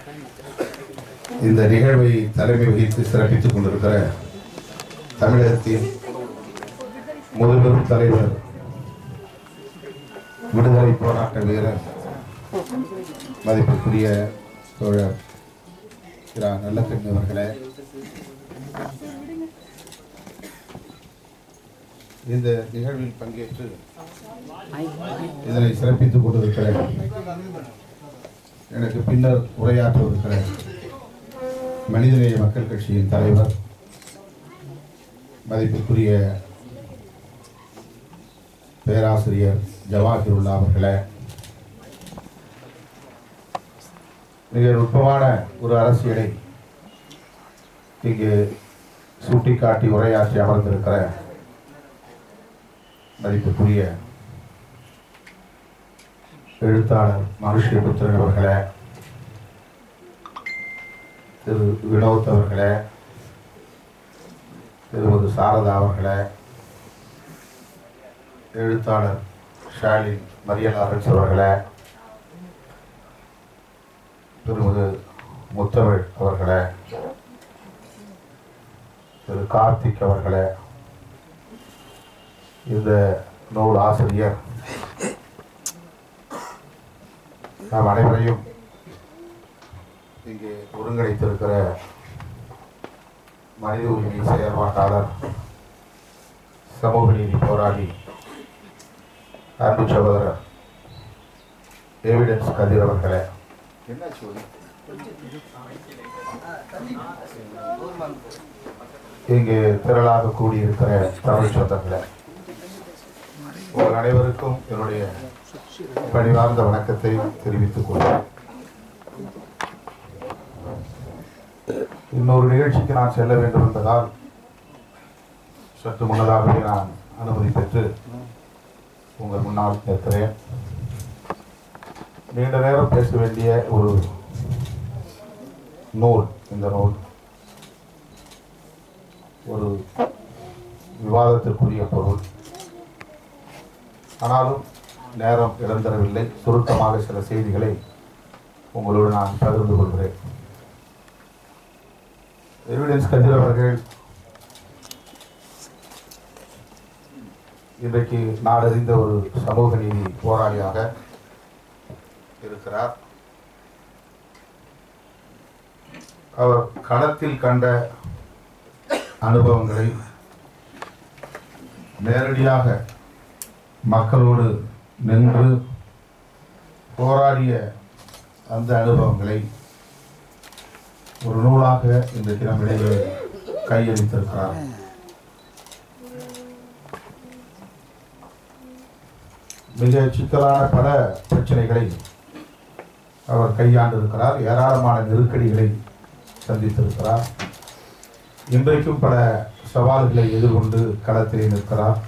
இந்த நிகழ்வை தலைமை வகித்து சிறப்பித்துக் கொண்டிருக்கிற தமிழகத்தின் முதல்வரும் தலைவர் விடுதலை போராட்ட வீரர் மதிப்புக்குரிய தோழர் நல்லக்கண்ணு அவர்களே, இந்த நிகழ்வில் பங்கேற்று இதனை சிறப்பித்துக் கொண்டிருக்கிற எனக்கு பின்னர் உரையாற்றுவதற்கிற மனிதநேய மக்கள் கட்சியின் தலைவர் மதிப்புக்குரிய பேராசிரியர் ஜவாஹிருல்லா அவர்களே, மிக நுட்பமான ஒரு அரசியலை இங்கு சுட்டிக்காட்டி உரையாற்றி அமர்ந்திருக்கிற மதிப்புக்குரிய எழுத்தாளர் மனுஷ்யபுத்திரன் அவர்களே, திரு வினோத் அவர்களே, திருமதி சாரதா அவர்களே, எழுத்தாளர் ஷாலின் மரியலாரன்ஸ் அவர்களே, திருமதி முத்தமிழ் அவர்களே, திரு கார்த்திக் அவர்களே, இந்த நூல் ஆசிரியர், நாம் அனைவரையும் இங்கே ஒருங்கிணைத்திருக்கிற மனித உரிமை செயற்பாட்டாளர், சமூக நீதி போராளி, அன்பு சகோதரர் எவிடன்ஸ் கதிர் அவர்களே, இங்கு திரளாக கூடியிருக்கிற தமிழ் சொந்தங்களே, உங்கள் அனைவருக்கும் என்னுடைய பணிவார்ந்த வணக்கத்தை தெரிவித்துக் கொள்கிறேன். இன்னொரு நிகழ்ச்சிக்கு நான் செல்ல வேண்டும் என்பதால் சற்று முன்னதாகவே நான் அனுமதி பெற்று உங்கள் முன்னால் நிற்கிறேன். நீண்ட நேரம் பேச வேண்டிய ஒரு நூல், இந்த நூல் ஒரு விவாதத்திற்குரிய பொருள். ஆனாலும் நேரம் இழந்தரவில்லை. சுருக்கமாக சில செய்திகளை உங்களோடு நான் பகிர்ந்து கொள்கிறேன். எவிடன்ஸ் கதிர் அவர்கள் இன்றைக்கு நாடறிந்த ஒரு சமூக நீதி போராளியாக இருக்கிறார். அவர் களத்தில் கண்ட அனுபவங்களை நேரடியாக மக்களோடு நின்று போராடிய அந்த அனுபவங்களை ஒரு நூலாக இந்த தினமிடையே கையளித்திருக்கிறார். மிக சிக்கலான பல பிரச்சனைகளை அவர் கையாண்டிருக்கிறார். ஏராளமான நெருக்கடிகளை சந்தித்திருக்கிறார். இன்றைக்கும் பல சவால்களை எதிர்கொண்டு களத்தில் நிற்கிறார்.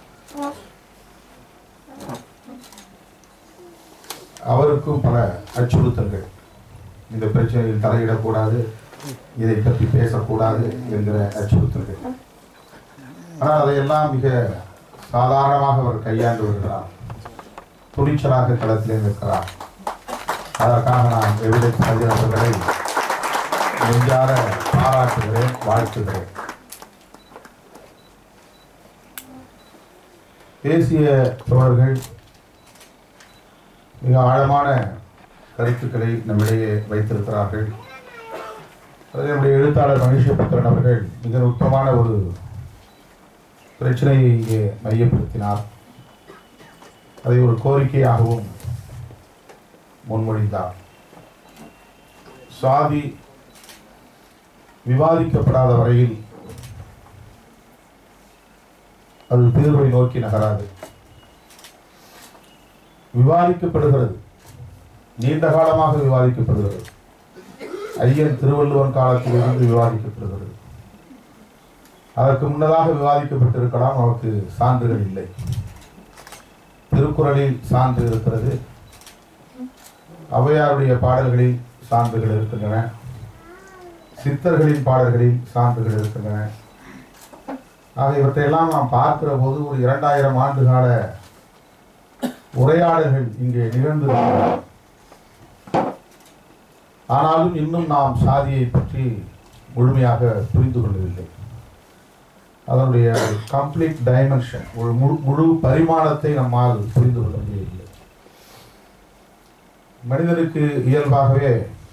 அவருக்கும் பல அச்சுறுத்தல்கள், இந்த பிரச்சனையில் தலையிடக்கூடாது, இதை பற்றி பேசக்கூடாது என்கிற அச்சுறுத்தல்கள். ஆனால் அதையெல்லாம் மிக சாதாரணமாக அவர் கையாண்டு வருகிறார். துணிச்சலாக களத்திலே நிற்கிறார். அதற்காக நான் எவிடன்ஸ் கதிர் அவர்களை நெஞ்சார பாராட்டுகிறேன், வாழ்த்துகிறேன். தேசிய தோழர்கள் மிக ஆழமான கருத்துக்களை நம்மிடையே வைத்திருக்கிறார்கள். அதில் நம்முடைய எழுத்தாளர் மனுஷ்யபுத்திரன் அவர்கள் மிக நுட்பமான ஒரு பிரச்சனையை இங்கே மையப்படுத்தினார். அதை ஒரு கோரிக்கையாகவும் முன்மொழிந்தார். சாதி விவாதிக்கப்படாத வரையில் அது தீர்வை நோக்கி நகராது. விவாதிக்கப்படுகிறது, நீண்ட காலமாக விவாதிக்கப்படுகிறது. ஐயன் திருவள்ளுவன் காலத்திலிருந்து விவாதிக்கப்படுகிறது. அதற்கு முன்னதாக விவாதிக்கப்பட்டிருக்கலாம், அவருக்கு சான்றுகள் இல்லை. திருக்குறளில் சான்று இருக்கிறது, ஔவையாருடைய பாடல்களில் சான்றுகள் இருக்கின்றன, சித்தர்களின் பாடல்களில் சான்றுகள் இருக்கின்றன. ஆக இவற்றையெல்லாம் நாம் பார்க்கிற போது ஒரு 2000 ஆண்டு கால உரையாடல்கள் இங்கே நிகழ்ந்து ஆனாலும் இன்னும் நாம் சாதியை பற்றி முழுமையாக புரிந்து கொள்ளவில்லை. அதனுடைய கம்ப்ளீட் டைமென்ஷன், ஒரு முழு பரிமாணத்தை நம்மால் புரிந்து கொள்ள முடியவில்லை. மனிதனுக்கு இயல்பாகவே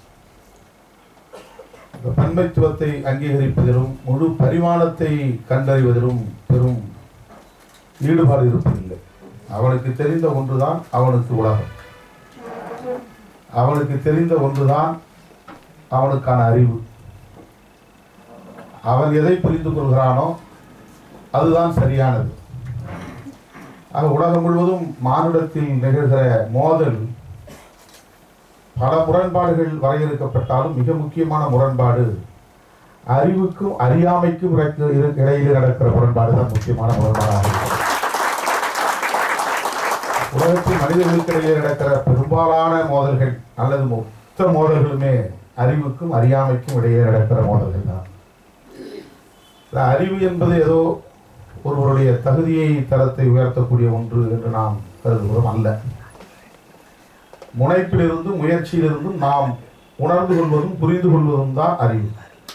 பன்மைத்துவத்தை அங்கீகரிப்பதிலும் முழு பரிமாணத்தை கண்டறிவதிலும் பெரும் ஈடுபாடு இருப்பதில்லை. அவனுக்கு தெரிந்த ஒன்றுதான் அவனுக்கு உலகம், அவனுக்கு தெரிந்த ஒன்றுதான் அவனுக்கான அறிவு. அவன் எதை புரிந்து கொள்கிறானோ அதுதான் சரியானது. ஆக உலகம் முழுவதும் மானுடத்தில் நிகழ்கிற மோதல் பல முரண்பாடுகள் வரையறுக்கப்பட்டாலும் மிக முக்கியமான முரண்பாடு அறிவுக்கும் அறியாமைக்கும் இடையிலே நடக்கிற முரண்பாடு தான் முக்கியமான முரண்பாடாக இருக்கிறது. உலகத்தில் மனிதர்களுக்கு இடையே நடக்கிற பெரும்பாலான மோதல்கள் அல்லது மொத்த மோதல்களுமே அறிவுக்கும் அறியாமைக்கும் இடையே நடக்கிற மோதல்கள் தான். அறிவு என்பது ஏதோ ஒருவருடைய தகுதியை தரத்தை உயர்த்தக்கூடிய ஒன்று என்று நாம் கருதுகிறோம் அல்ல. முனைப்பிலிருந்தும் முயற்சியிலிருந்தும் நாம் உணர்ந்து கொள்வதும் புரிந்து கொள்வதும் தான் அறிவு.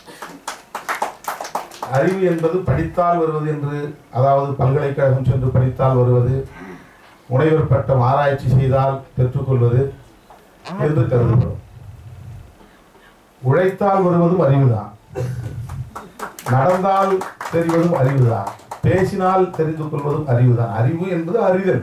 அறிவு என்பது படித்தால் வருவது என்று, அதாவது பல்கலைக்கழகம் சென்று படித்தால் வருவது, முனைவர் பட்டம் ஆராய்ச்சி செய்தால் பெற்றுக்கொள்வது என்று கருதுகிறோம். உழைத்தால் வருவதும் அறிவுதான், நடந்தால் தெரிவதும் அறிவுதான், பேசினால் தெரிந்து கொள்வதும் அறிவுதான். அறிவு என்பது அறிதல்.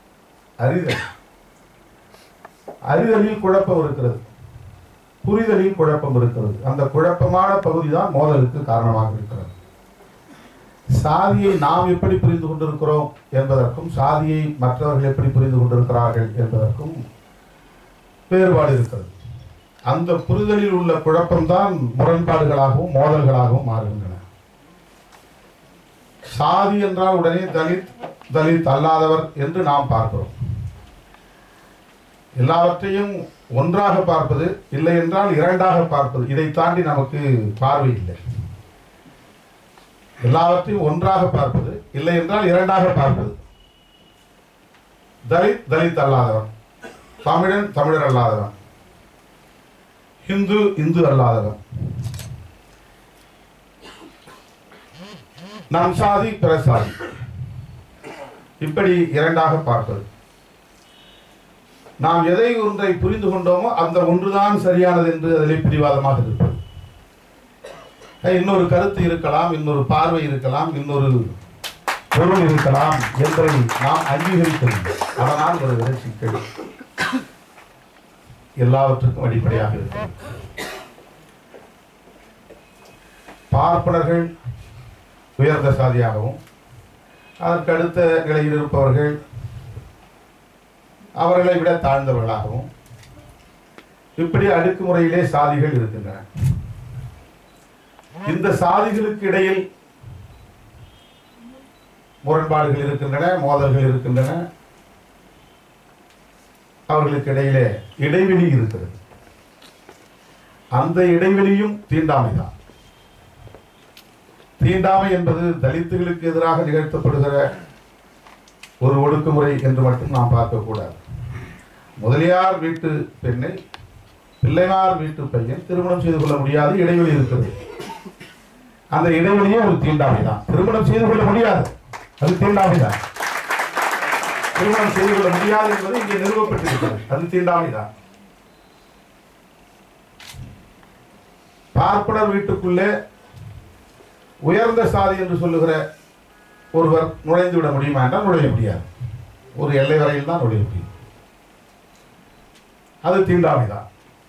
அறிதலில் குழப்பம் இருக்கிறது, புரிதலில் குழப்பம் இருக்கிறது. அந்த குழப்பமான பகுதி தான் மோதலுக்கு காரணமாக இருக்கிறது. சாதியை நாம் எப்படி புரிந்து கொண்டிருக்கிறோம் என்பதற்கும் சாதியை மற்றவர்கள் எப்படி புரிந்து கொண்டிருக்கிறார்கள் என்பதற்கும் வேறுபாடு இருக்கிறது. அந்த புரிதலில் உள்ள குழப்பம்தான் முரண்பாடுகளாகவும் மோதல்களாகவும் மாறுகின்றன. சாதி என்றால் உடனே தலித், தலித் அல்லாதவர் என்று நாம் பார்க்கிறோம். எல்லாவற்றையும் ஒன்றாக பார்ப்பது, இல்லை என்றால் இரண்டாக பார்ப்பது, இதை தாண்டி நமக்கு பார்வை இல்லை. எல்லாவற்றையும் ஒன்றாக பார்ப்பது, இல்லை என்றால் இரண்டாக பார்ப்பது. தலித், தலித் அல்லாதவன், தமிழன், தமிழர் அல்லாதவன், இந்து, இந்து அல்லாதவன், நம் சாதி, பிற சாதி, இப்படி இரண்டாக பார்ப்பது. நாம் எதை ஒன்றை புரிந்து கொண்டோமோ அந்த ஒன்றுதான் சரியானது என்று அதிலே பிடிவாதமாக இருப்பது. இன்னொரு கருத்து இருக்கலாம், இன்னொரு பார்வை இருக்கலாம், இன்னொரு பொருள் இருக்கலாம் என்பதை நாம் அங்கீகரிக்கவில்லை. அதனால் வருகிற சிக்கல் எல்லாவற்றுக்கும் அடிப்படையாக இருக்கிறது. பார்ப்பனர்கள் உயர்ந்த சாதியாகவும், அதற்கு அடுத்த நிலையில் இருப்பவர்கள் அவர்களை விட தாழ்ந்தவர்களாகவும், இப்படி அடுக்குமுறையிலே சாதிகள் இருக்கின்றன. இந்த சாதிகளுக்கு இடையில் முரண்பாடுகள் இருக்கின்றன, மோதல்கள் இருக்கின்றன. அவர்களுக்கு இடையிலே இடைவெளி இருக்கிறது. அந்த இடைவெளியும் தீண்டாமைதான். தீண்டாமை என்பது தலித்துகளுக்கு எதிராக நிகழ்த்தப்படுகிற ஒரு ஒடுக்குமுறை என்று மட்டும் நாம் பார்க்கக்கூடாது. முதலியார் வீட்டு பெண்ணை பிள்ளையார் வீட்டு பையன் திருமணம் செய்து கொள்ள முடியாது, இடைவெளி இருக்கிறது. அந்த இடைவெளியே ஒரு தீண்டாமை தான். திருமணம் செய்து கொள்ள முடியாது, அது தீண்டாமை தான். திருமணம் செய்து கொள்ள முடியாது என்பது இங்கே நிறுவப்பட்டிருக்கிறது, அது தீண்டாமை தான். பார்ப்பனர் வீட்டுக்குள்ளே உயர்ந்த சாதி என்று சொல்லுகிற ஒருவர் நுழைந்து விட முடியுமா என்றால் நுழைய முடியாது. ஒரு எல்லை வரையில் தான் நுழைய முடியும், அது தீண்டாமை தான்.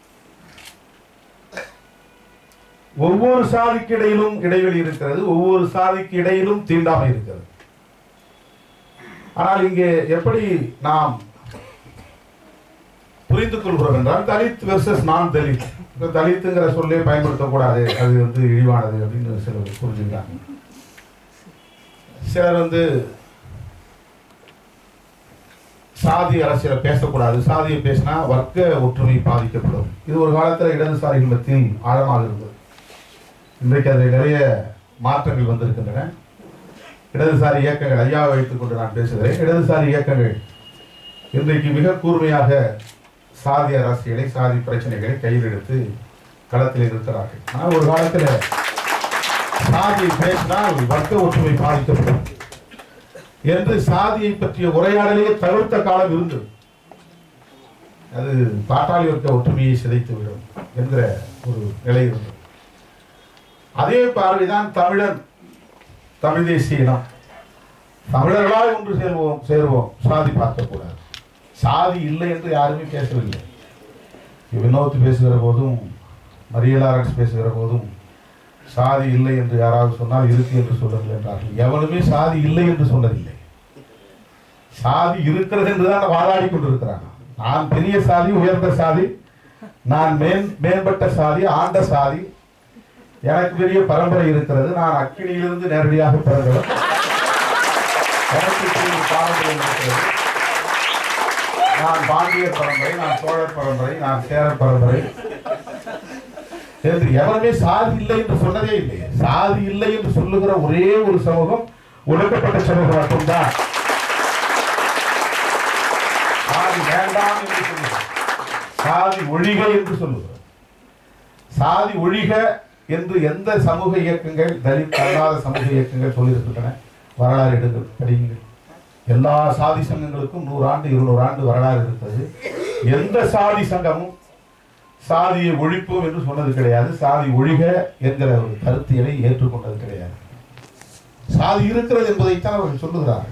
ஒவ்வொரு சாதிக்கு இடையிலும் இடைவெளி இருக்கிறது, ஒவ்வொரு சாதிக்கு இடையிலும் தீண்டாமை இருக்கிறது. ஆனால் இங்கே எப்படி நாம் புரிந்து கொள்கிறோம் என்றால் தலித் வெர்சஸ் நான் தலித். தலித்துங்கிற சொல்லே பயன்படுத்தக்கூடாது, அது இழிவானது அப்படின்னு சிலர் புரிஞ்சுக்கிறாங்க. சிலர் சாதி அரசியலை பேசக்கூடாது, சாதியை பேசினா வர்க்க ஒற்றுமை பாதிக்கப்படும். இது ஒரு காலத்தில் இடதுசாரிகள் மத்தியில் ஆழமாக இருந்தது. இன்றைக்கு அதில் நிறைய மாற்றங்கள் வந்திருக்கின்றன. இடதுசாரி இயக்கங்கள், ஐயாவை வைத்துக் கொண்டு நான் பேசுகிறேன், இடதுசாரி இயக்கங்கள் இன்றைக்கு மிக கூர்மையாக சாதி அரசியலை, சாதி பிரச்சனைகளை கையில் எடுத்து களத்தில் இருக்கிறார்கள். ஆனால் ஒரு காலத்தில் சாதியை பேசினால் வர்க்க ஒற்றுமை பாதிக்கப்படும் என்று சாதியை பற்றிய உரையாடலையே தவிர்த்த காலம் இருந்தது. அது பாட்டாளி வர்க்க ஒற்றுமையை சிதைத்துவிடும் என்கிற ஒரு நிலை இருந்தது. அதே பார்வைதான் தமிழன், தமிழ் தேசிய இனம். தமிழர்களால் ஒன்று சேருவோம், சாதி பார்க்கக்கூடாது. சாதி இல்லை என்று யாருமே பேசவில்லை. வினோத் பேசுகிற போதும், மரியலாரன்ஸ் பேசுகிற போதும் சாதி இல்லை என்று யாராவது சொன்னால் இருக்கு என்று சொல்லுங்கள் என்றார்கள். எவனுமே சாதி இல்லை என்று சொன்னதில்லை. சாதி இருக்கிறது என்றுதான் வாதாடி கொண்டிருக்கிறாங்க. நான் பெரிய சாதி, உயர்ந்த சாதி, நான் மேம்பட்ட சாதி, ஆண்ட சாதி, எனக்கு பெரிய பரம்பரை இருக்கிறது, நான் அக்கினியிலிருந்து நேரடியாக பிறந்தவர், எனக்கு பாரம்பரியம் இருக்கிறது, நான் பாண்டியர் பரம்பரை, நான் சோழர் பரம்பரை, நான் சேரர் பரம்பரை என்று எவருமே சாதி இல்லை என்று சொன்னதே இல்லை. சாதி இல்லை என்று சொல்லுகிற ஒரே ஒரு சமூகம் ஒடுக்கப்பட்ட சமூகம் மட்டும்தான். சாதி வேண்டாம் என்று சொல்லுகிறது, சாதி ஒழிக என்று சொல்லுகிறது. சாதி ஒழிக என்று எந்த சமூக இயக்கங்கள், தலித் அல்லாத சமூக இயக்கங்கள் சொல்லியிருக்கின்றன? வரலாறு எடுங்கள், படியுங்கள். எல்லா சாதி சங்கங்களுக்கும் 100 ஆண்டு 200 ஆண்டு வரலாறு இருக்கிறது. எந்த சாதி சங்கமும் சாதியை ஒழிப்போம் என்று சொன்னது கிடையாது. சாதி ஒழிக என்கிற ஒரு கருத்தியலை ஏற்றுக்கொண்டது கிடையாது. சாதி இருக்கிறது என்பதைத்தான் அவர்கள் சொல்லுகிறார்கள்.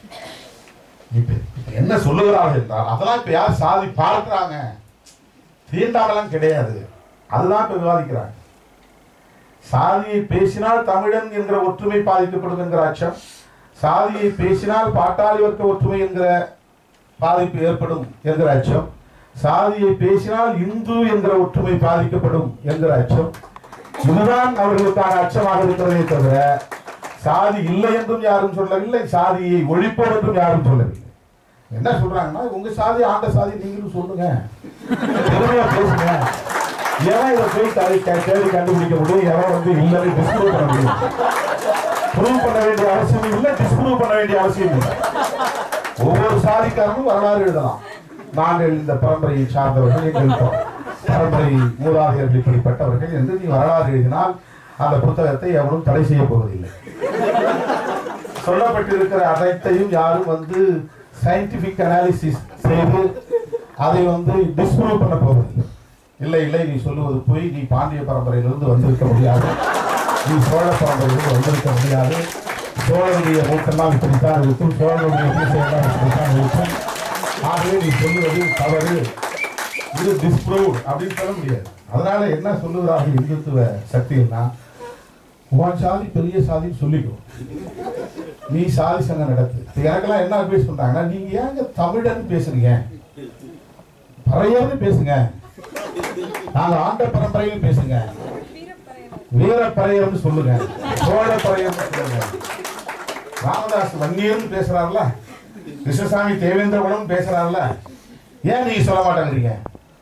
என்ன சொல்லுகிறார்கள் என்றால், அதெல்லாம் இப்ப யார் சாதி பார்க்கிறாங்க, தீண்டாமலாம் கிடையாது, அதுதான் இப்ப விவாதிக்கிறாங்க. சாதியை பேசினால் தமிழன் என்கிற ஒற்றுமை பாதிக்கப்படும் என்கிற அச்சம், சாதியை பேசினால் பாட்டாளி வர்க்க ஒற்றுமை என்கிற பாதிப்பு ஏற்படும் என்கிற அச்சம், சாதியை பேசினால் இந்து என்கிற ஒற்றுமை பாதிக்கப்படும் என்கிற அச்சம், இதுதான் அவர்களுக்கான அச்சமாக இருக்கிறதே தவிர சாதி இல்லை என்றும் யாரும் சொல்லவில்லை, சாதியை ஒழிப்போம் என்றும் யாரும் சொல்லவில்லை. என்ன சொல்றாங்கன்னா, உங்க சாதி ஆண்ட சாதி நீங்களும் சொல்லுங்க, பேசுங்க. ஏன்னா இதை போய் தேடி கண்டுபிடிக்க முடியும், எவன் இல்லைன்னு டிஸ்ப்ரூவ் பண்ண முடியும். ப்ரூவ் பண்ண வேண்டிய அவசியம் இல்லை, டிஸ்ப்ரூவ் பண்ண வேண்டிய அவசியம் இல்லை. ஒவ்வொரு சாதிக்காரனும் வரலாறு எழுதலாம். நாங்கள் இந்த பரம்பரையை சார்ந்தவர்கள், எங்கள் பரம்பரை மூதாதையர்கள் இப்படிப்பட்டவர்கள் என்று நீ வரலாறு எழுதினால் அந்த புத்தகத்தை எவனும் தடை செய்ய போவதில்லை. சொல்லப்பட்டிருக்கிற அனைத்தையும் யாரும் சயின்டிபிக் அனாலிசிஸ் செய்து அதை டிஸ்ப்ரூவ் பண்ண போவதில்லை. இல்லை இல்லை, நீ சொல்லுவது போய், நீ பாண்டிய பரம்பரையிலிருந்து வந்திருக்க முடியாது, நீ சோழ பரம்பரையிலிருந்து வந்திருக்க முடியாது, சோழனுடைய மூக்கெல்லாம் இப்படித்தான் இருக்கும், சோழனுடைய பூசையெல்லாம் இப்படித்தான் இருக்கும், ஆகவே நீ சொல்லுவது தவறு, இது டிஸ்ப்ரூவ் அப்படின்னு சொல்ல முடியாது. அதனால என்ன சொல்லுகிறார்கள் இந்துத்துவ சக்தின்னா, உன் சாதி பெரிய சாதின்னு சொல்லிக்கோ, நீ சாதி சங்கம் நடத்து. எனக்கெல்லாம் என்ன பேச சொல்றாங்கன்னா, நீங்க ஏங்க தமிழன் பேசுறீங்க, பறையர்னு பேசுங்க, நாங்க ஆண்ட பரம்பரையும் பேசுங்க, வீர பறையர்னு சொல்லுங்க, சோழ பறையர்னு சொல்லுங்க. ராமதாஸ் வன்னியர்னு பேசுறாருல, கிருஷ்ணசாமி தேவேந்திரகுலம் பேசுறாருல, ஏன் நீங்க சொல்ல மாட்டேங்கிறீங்க?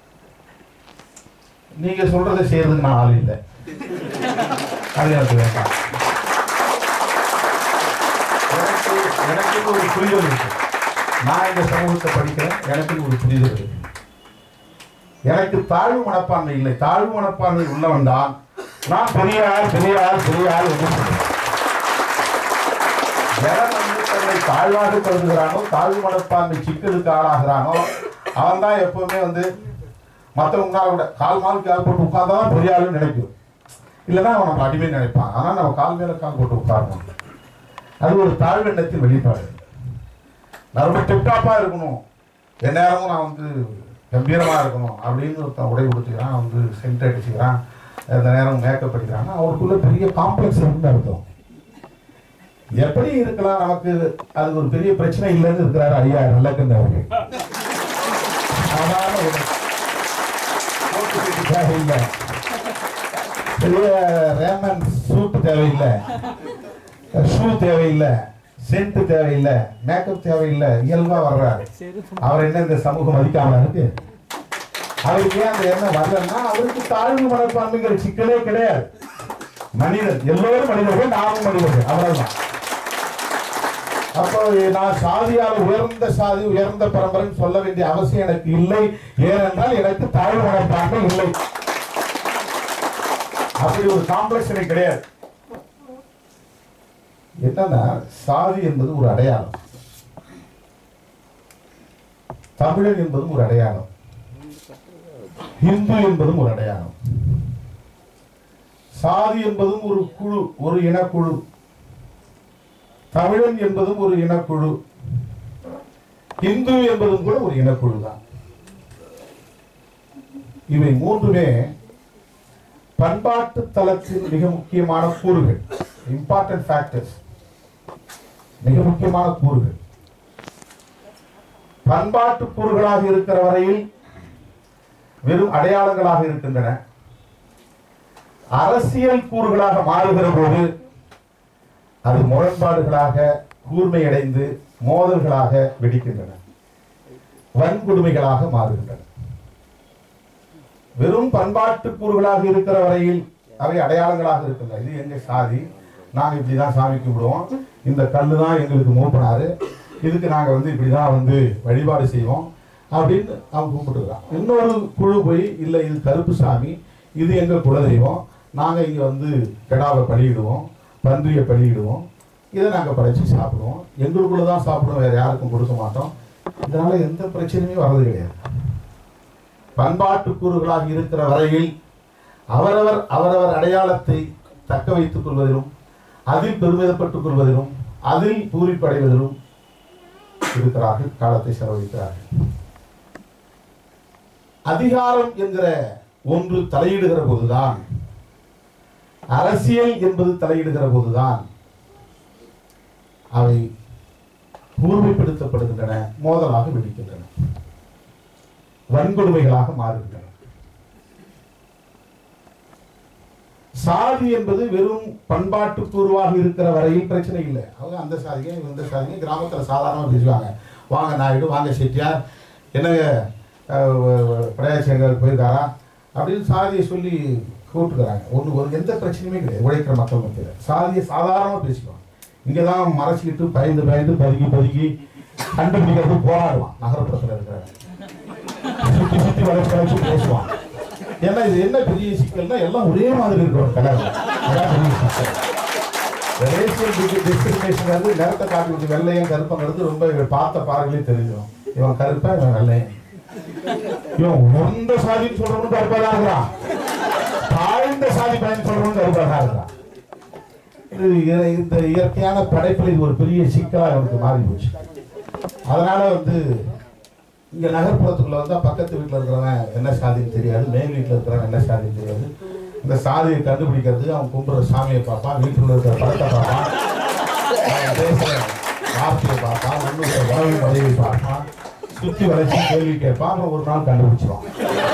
நீங்க சொல்றதை செய்யறதுக்கு நான் ஆள் இல்லை, அது எனக்கு வேண்டாம். எனக்கு ஒரு புரிதல் இருக்கு, நான் இந்த சமூகத்தை படிக்கிறேன், எனக்கு ஒரு புரிதல் இருக்கு. எனக்கு தாழ்வு மனப்பான்மை இல்லை. தாழ்வு மனப்பான்மை உள்ளவன் தான் நான் பெரிய ஆள் பெரிய ஆள் பெரிய ஆள் தன்னை தாழ்வாக கருதுகிறானோ, தாழ்வு மனப்பான்மை சிக்கலுக்கு ஆளாகிறானோ, அவன் தான் எப்பவுமே மற்றவங்களால விட கால் மால் கால் போட்டு உட்கார்ந்தான் பெரிய ஆளுன்னு நினைக்கும். இல்லைன்னா அவன் நம்ம அடிமை நினைப்பான். ஆனால் நம்ம கால் மேல கால் போட்டு உட்காரணும். அது ஒரு தாழ்வெண்ணத்தின் வெளிப்பாடு. நான் ரொம்ப டிப்டாப்பா இருக்கணும், எந்நேரமும் நான் கம்பீரமா இருக்கணும் அப்படின்னு ஒருத்தன் உடை கொடுத்துக்கிறான், சென்ட் அடிச்சுக்கிறான், இந்த நேரம் மேக்கப் அடிக்கிறான்னா அவருக்குள்ள பெரிய காம்ப்ளெக்ஸ் இருக்குன்னு அர்த்தம். எப்படி இருக்கலாம், நமக்கு அது ஒரு பெரிய பிரச்சனை இல்லைன்னு இருக்கிறாரு ஐயா நல்லக்கண்ணு அவர்கள். தேவையில்லை, பெரிய ரேமன் சூட் தேவையில்லை, ஷூ தேவையில்லை, சென்ட் தேவையில்லை, மேக்கப் தேவையில்லை, இயல்பா வர்றாரு. அவர் என்ன இந்த சமூகம் மதிக்காம இருக்கு? அவருக்கு ஏன் அந்த எண்ணம் வரலன்னா, அவருக்கு தாழ்வு மனப்பான்மைங்கிற சிக்கலே கிடையாது. மனிதன், எல்லோரும் மனிதர்கள், நாமும் மனிதர்கள், அவ்வளவுதான். அப்போ நான் சாதியால் உயர்ந்த சாதி உயர்ந்த பரம்பரை சொல்ல வேண்டிய அவசியம் எனக்கு இல்லை. ஏனென்றால் எனக்கு தாழ்வு மனப்பான்மை இல்லை. அப்படி ஒரு காம்ப்ளெக்ஸ் எனக்கு கிடையாது. என்னன்னா சாதி என்பது ஒரு அடையாளம், தமிழன் என்பதும் ஒரு அடையாளம், இந்து என்பதும் ஒரு அடையாளம். சாதி என்பதும் ஒரு குழு, ஒரு இனக்குழு. தமிழன் என்பதும் ஒரு இனக்குழு, இந்து என்பதும் கூட ஒரு இனக்குழு தான். இவை மூன்றுமே பண்பாட்டு தளத்தின் மிக முக்கியமான கூறுகள், இம்பார்ட்டன்ட் ஃபேக்டர்ஸ், மிக முக்கியமான கூறுகள். பண்பாட்டு கூறுகளாக இருக்கிற வரையில் வெறும் அடையாளங்களாக இருக்கின்றன. அரசியல் கூறுகளாக மாறுகிற போது அது முரண்பாடுகளாக கூர்மையடைந்து மோதல்களாக வெடிக்கின்றன, வன்கொடுமைகளாக மாறுகின்றன. வெறும் பண்பாட்டு கூறுகளாக இருக்கிற வரையில் அவை அடையாளங்களாக இருக்கின்றன. இது எங்க சாதி, நாங்க இப்படிதான் சாமி கும்பிடுவோம், இந்த கல்லு தான் எங்களுக்கு மூப்பனாரு, இதுக்கு நாங்க இப்படிதான் வழிபாடு செய்வோம் அப்படின்னு அவங்க கும்பிட்டுருக்கான். இன்னொரு குழு போய் இல்ல இது கருப்பு சாமி, இது எங்க குலதெய்வம், நாங்க இங்க கெடாவை பலியிடுவோம், பன்றியை பலியிடுவோம், இதை நாங்க படைச்சு சாப்பிடுவோம், எங்களுக்குள்ளதான் சாப்பிடுவோம், வேற யாருக்கும் கொடுக்க மாட்டோம். இதனால எந்த பிரச்சனையுமே வர்றது கிடையாது. பண்பாட்டு கூறுகளாக இருக்கிற வரையில் அவரவர் அடையாளத்தை தக்க வைத்துக் கொள்வதிலும் அதில் பெருமிதப்பட்டுக் கொள்வதிலும் அதில் பூரிப்படைவதிலும் இருக்கிறார்கள், காலத்தை செலவழிக்கிறார்கள். அதிகாரம் என்கிற ஒன்று தலையிடுகிற போதுதான், அரசியல் என்பது தலையிடுகிற போதுதான் அவை கூர்மைப்படுத்தப்படுகின்றன, மோதலாக வெடிக்கின்றன, வன்கொடுமைகளாக மாறுகின்றன. சாதி என்பது வெறும் பண்பாட்டு கூறுவாக இருக்கிற வரையில் பிரச்சனை இல்லை. அவங்க அந்த சாதிங்க இந்த சாதிங்க கிராமத்தில் சாதாரணமாக பேசுவாங்க. வாங்க நாயுடு, வாங்க செட்டியார், என்னங்க படையாச்சியர்கள் போயிருக்காரா அப்படின்னு சாதியை சொல்லி கூப்பிட்டுக்கிறாங்க. ஒரு எந்த பிரச்சனையுமே கிடையாது. உழைக்கிற மக்கள் மத்தியில் சாதியை சாதாரணமாக பேசிக்குவாங்க. இங்கே தான் மறைச்சிக்கிட்டு பயந்து பதுக்கி கண்டுபிடிக்கிறது போராடுவான். நகரப்புறத்தில் இருக்கிறாங்க சுத்தி வளைச்சு பேசுவான். ஏன்னா இது என்ன பெரிய சிக்கல்னா எல்லாம் ஒரே மாதிரி இருக்கிற ஒரு கலர். நேரத்தை காட்டி விட்டு வெள்ளையும் கருப்பங்கிறது ரொம்ப பார்த்த பார்வையிலே தெரிஞ்சிடும். இவன் கருப்பா, இவன் வெள்ளையன், இவன் உயர்ந்த சாதின்னு சொல்றவனும் கருப்பாதான் இருக்கிறான், தாழ்ந்த சாதி பயன் சொல்றவனும் கருப்பாதான் இருக்கிறான். இந்த இயற்கையான படைப்பில் இது ஒரு பெரிய சிக்கலா அவனுக்கு மாறி போச்சு. அதனால இங்க நகர்ப்புறத்துக்குள்ள வந்தா பக்கத்து வீட்டுல இருக்கிறவன் என்ன சாதின்னு தெரியாது, மேல் வீட்டுல இருக்கிறவன் என்ன சாதின்னு தெரியாது. இந்த சாதியை கண்டுபிடிக்கிறது அவன் கும்பிடுற சாமியை பார்ப்பான், வீட்டுக்குள்ள இருக்கிற படத்தை பார்ப்பான், பேசுற வார்த்தையை பார்ப்பான், உன்னுடைய உணவு முறையை பார்ப்பான், சுத்தி வளைச்சி கேள்வி கேட்பான். அப்புறம் ஒரு நாள் கண்டுபிடிச்சிருவான்.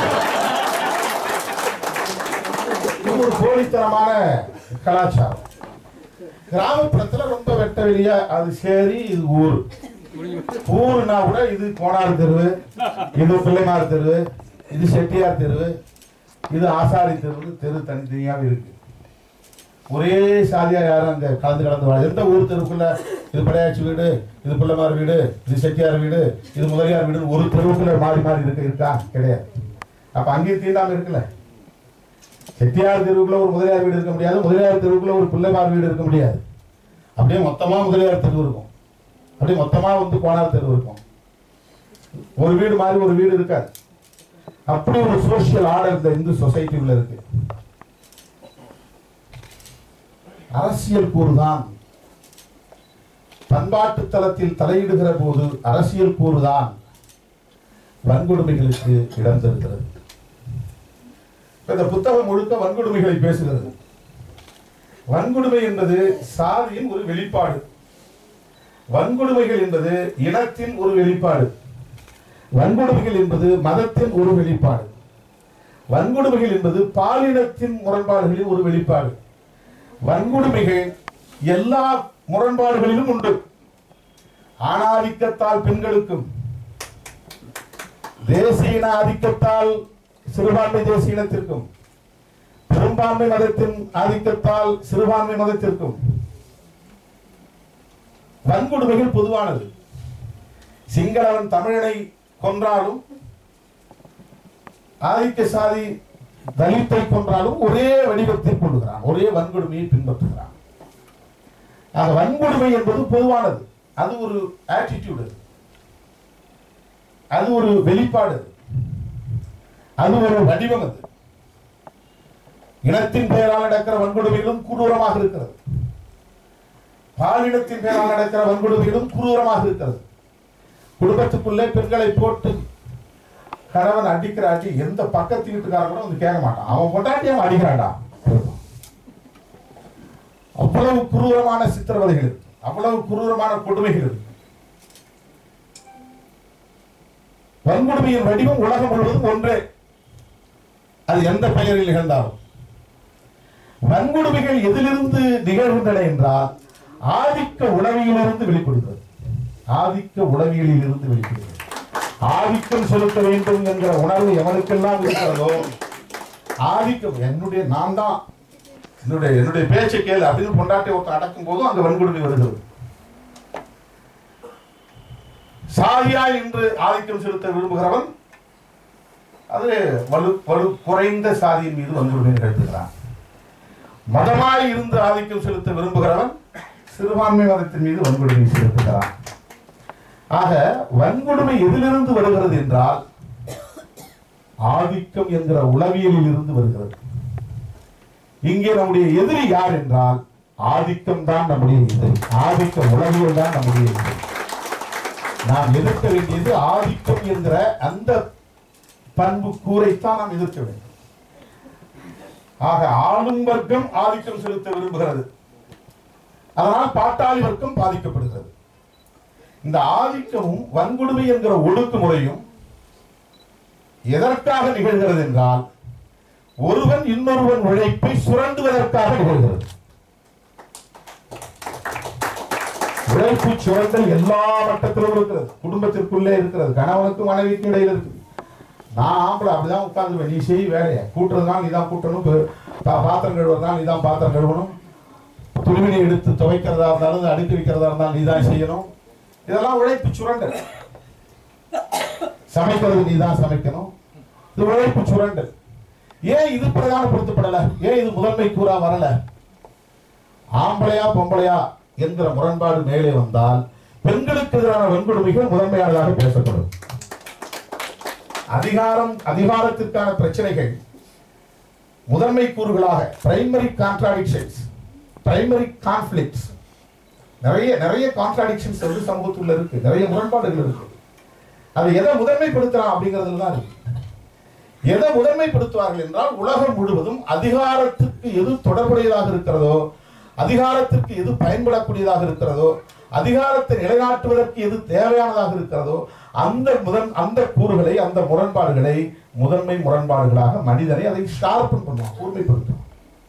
இது ஒரு போலித்தனமான கலாச்சாரம். கிராமப்புறத்துல ரொம்ப வெட்ட வெளியா அது சரி, இது ஊர். ஊருனா கூட இது கோனார் தெருவு, இது பிள்ளைமார் தெருவு, இது செட்டியார் தெருவு, இது ஆசாரி தெருவு, தெரு தனித்தனியாக இருக்கு. ஒரே சாதியா யாரும் அங்க கலந்து வாழ. எந்த ஊர் தெருவுக்குள்ள இது படையாச்சி வீடு, இது பிள்ளைமார் வீடு, இது செட்டியார் வீடு, இது முதலியார் வீடு, ஒரு தெருவுக்குள்ள மாறி இருக்கா? கிடையாது. அப்ப அங்கேயும் தீண்டாம இருக்குல்ல. செட்டியார் தெருவுக்குள்ள ஒரு முதலியார் வீடு இருக்க முடியாது, முதலியார் தெருவுக்குள்ள ஒரு பிள்ளைமார் வீடு இருக்க முடியாது. அப்படியே மொத்தமா முதலியார் தெருவு இருக்கும், அப்படியே மொத்தமா கோனார் தெருவு இருக்கும். ஒரு வீடு மாதிரி ஒரு வீடு இருக்காது. அப்படி ஒரு சோசியல் ஆர்டர் இந்த இந்து சொசைட்டில இருக்கு. அரசியல் கூறுதான் பண்பாட்டு தளத்தில் தலையிடுகிற போது, அரசியல் கூறுதான் வன்கொடுமைகளுக்கு இடம் தருகிறது. இந்த புத்தகம் முழுக்க வன்கொடுமைகளை பேசுகிறது. வன்கொடுமை என்பது சாதியின் ஒரு வெளிப்பாடு, வன்கொடுமைகள் என்பது இனத்தின் ஒரு வெளிப்பாடு, வன்கொடுமைகள் என்பது மதத்தின் ஒரு வெளிப்பாடு, வன்கொடுமைகள் என்பது பாலினத்தின் முரண்பாடுகளின் ஒரு வெளிப்பாடு. வன்கொடுமைகள் எல்லா முரண்பாடுகளிலும் உண்டு. ஆணாதிக்கத்தால் பெண்களுக்கும், தேசிய ஆதிக்கத்தால் சிறுபான்மை தேசிய இனத்திற்கும், பெரும்பான்மை மதத்தின் ஆதிக்கத்தால் சிறுபான்மை மதத்திற்கும், வன்கொடுமைகள் பொதுவானது. சிங்களவன் தமிழனை கொன்றாலும், ஆதிக்க சாதி தலித்தை கொன்றாலும் ஒரே வடிவத்தை கொள்ளுகிறான், ஒரே வன்கொடுமையை பின்பற்றுகிறான். ஆக வன்கொடுமை என்பது பொதுவானது. அது ஒரு ஆட்டிடியூடு, அது ஒரு வெளிப்பாடு, அது ஒரு வடிவம். அது இனத்தின் பெயரால் நடக்கிற வன்கொடுமைகளும் குரூரமாக இருக்கிறது. பாலினத்தின் பெயரால் நடக்கிற வன்கொடுமைகளும் குரூரமாக இருக்கிறது. குடும்பத்துக்குள்ளே பெண்களை போட்டு கணவன் அடிக்கிற அடி எந்த பக்கத்து வீட்டுக்காரன் கூட வந்து கேட்க மாட்டான், அவன் பொண்டாட்டியும் அடிக்கிறான்டா. அவ்வளவு குரூரமான சித்திரவதைகள், அவ்வளவு குரூரமான கொடுமைகள். வன்கொடுமையின் வடிவம் உலகம் முழுவதும் ஒன்றே, அது எந்த பெயரில் நிகழ்ந்தாலும். வன்கொடுமைகள் எதிலிருந்து நிகழ்கின்றன என்றால் ஆதிக்க உளவியலிருந்து வெளிப்படுகிறது. ஆதிக்க உளவியலில் இருந்து வெளிப்படுகிறது. ஆதிக்கம் செலுத்த வேண்டும் என்கிற உணர்வு எவனுக்கெல்லாம் இருக்கிறதோ, ஆதிக்கம் என்னுடைய நான் தான், என்னுடைய பேச்சை கேளு அப்படின்னு பொண்டாட்டி ஒருத்தர் அடக்கும் போதும் அங்க வன்கொடுமை வருகிறது. சாதியாய் என்று ஆதிக்கம் செலுத்த விரும்புகிறவன் அது வலு குறைந்த சாதியின் மீது வன்கொடுமை நிகழ்த்துகிறான். மதமாய் இருந்து ஆதிக்கம் செலுத்த விரும்புகிறவன் சிறுபான்மை மதத்தின் மீது வன்கொடுமை செலுத்துகிறான். ஆக வன்கொடுமை எதிலிருந்து வருகிறது என்றால் ஆதிக்கம் என்கிற உளவியலில் இருந்து வருகிறது. இங்கே நம்முடைய எதிரி யார் என்றால் ஆதிக்கம் தான் நம்முடைய எதிரி, ஆதிக்க உளவியல் தான் நம்முடைய எதிரி. நாம் எதிர்க்க வேண்டியது ஆதிக்கம் என்கிற அந்த பண்பு கூரைத்தான் நாம் எதிர்க்க வேண்டும். ஆக ஆளும் வர்க்கம் ஆதிக்கம் செலுத்த விரும்புகிறது, அதனால் பாட்டாளி வர்க்கம் பாதிக்கப்படுகிறது. இந்த ஆதிக்கமும் வன்கொடுமை என்கிற ஒடுக்குமுறையும் எதற்காக நிகழ்கிறது என்றால் ஒருவன் இன்னொருவன் உழைப்பை சுரண்டுவதற்காக நிகழ்கிறது. உழைப்பு சுரண்டல் எல்லா மட்டத்திலும் இருக்கிறது, குடும்பத்திற்குள்ளே இருக்கிறது, கணவனுக்கு மனைவிக்கு இடையில் இருக்குது. நான் ஆம்பளை அப்படிதான் உட்கார்ந்து நீ செய் வேலையை, கூட்டுறதுனால நீ தான் கூட்டணும், பாத்திரம் கழுவுறதுனால நீ தான் பாத்திரம் கழுவணும், துணிவினை எடுத்து துவைக்கிறதா இருந்தாலும் அடுக்கி வைக்கிறதா இருந்தாலும் நீ தான் செய்யணும். இதெல்லாம் உழைப்பு சுரண்டல். சமைக்கிறது நீ தான் சமைக்கணும், இது உழைப்பு சுரண்டல். ஏன் இது பிரதானப்படுத்தப்படல, ஏன் இது முதன்மை கூறா வரல? ஆம்பளையா பொம்பளையா என்கிற முரண்பாடு மேலே வந்தால் பெண்களுக்கு எதிரான வன்கொடுமைகள் முதன்மையானதாக பேசப்படும். அதிகாரத்திற்கான பிரச்சனைகள் முதன்மை கூறுகளாக பிரைமரி கான்ட்ராடிக்ஷன்ஸ், பிரைமரி கான்ஃபிளிக்ட்ஸ், நிறைய கான்ட்ராடிக்ஷன்ஸ் வந்து சமூகத்தில் இருக்கு, நிறைய முரண்பாடுகள் இருக்கு. அதை எதை முதன்மைப்படுத்தலாம் அப்படிங்கிறதுல தான் இருக்கு. எதை முதன்மைப்படுத்துவார்கள் என்றால் உலகம் முழுவதும் அதிகாரத்துக்கு எது தொடர்புடையதாக இருக்கிறதோ, அதிகாரத்திற்கு எது பயன்படக்கூடியதாக இருக்கிறதோ, அதிகாரத்தை நிலைநாட்டுவதற்கு எது தேவையானதாக இருக்கிறதோ அந்த கூறுகளை, அந்த முரண்பாடுகளை முதன்மை முரண்பாடுகளாக மனிதனை அதை ஷார்பன் பண்ணுவான், கூர்மைப்படுத்தும்.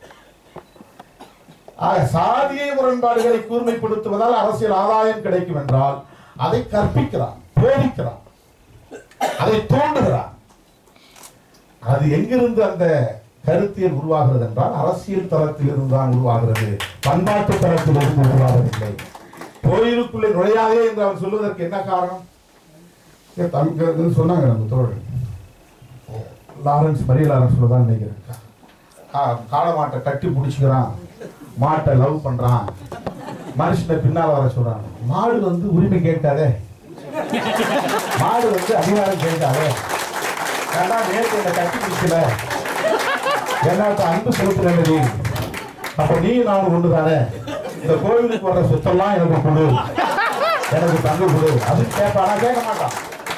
சாதிய முரண்பாடுகளை கூர்மைப்படுத்துவதால் அரசியல் ஆதாயம் கிடைக்கும் என்றால் அதை கற்பிக்கிறான், போதிக்கிறான், அதை தூண்டுகிறான். அது எங்கிருந்து அந்த கருத்தியல் உருவாகிறது என்றால் அரசியல் தளத்தில் இருந்துதான் உருவாகிறது, பண்பாட்டு தளத்தில் இருந்து உருவாகவில்லை. கோயிலுக்குள்ளே நுழையாதே என்று அவன் சொல்வதற்கு என்ன காரணம்? சொன்னாங்க நம்ம தோழர் லாரன்ஸ், மரிய லாரன்ஸ் தான் நினைக்கிறேன். காளை மாட்டை கட்டி பிடிச்சிக்கிறான், மாட்டை லவ் பண்றான், மனுஷனை பின்னால் வர சொல்றான். மாடு வந்து உரிமை கேட்காதே, மாடு வந்து அதிகாரம் கேட்காதே, நேற்று என்ன கட்டி பிடிக்கல, என்ன அன்பு செலுத்துறது, அப்ப நீ நான் ஒண்ணுதானே, இந்த கோவிலுக்கு வர்ற சொத்தெல்லாம் எனக்கு கொடு, எனக்கு தங்க கொடு, அது கேட்பானா? கேட்க மாட்டான்.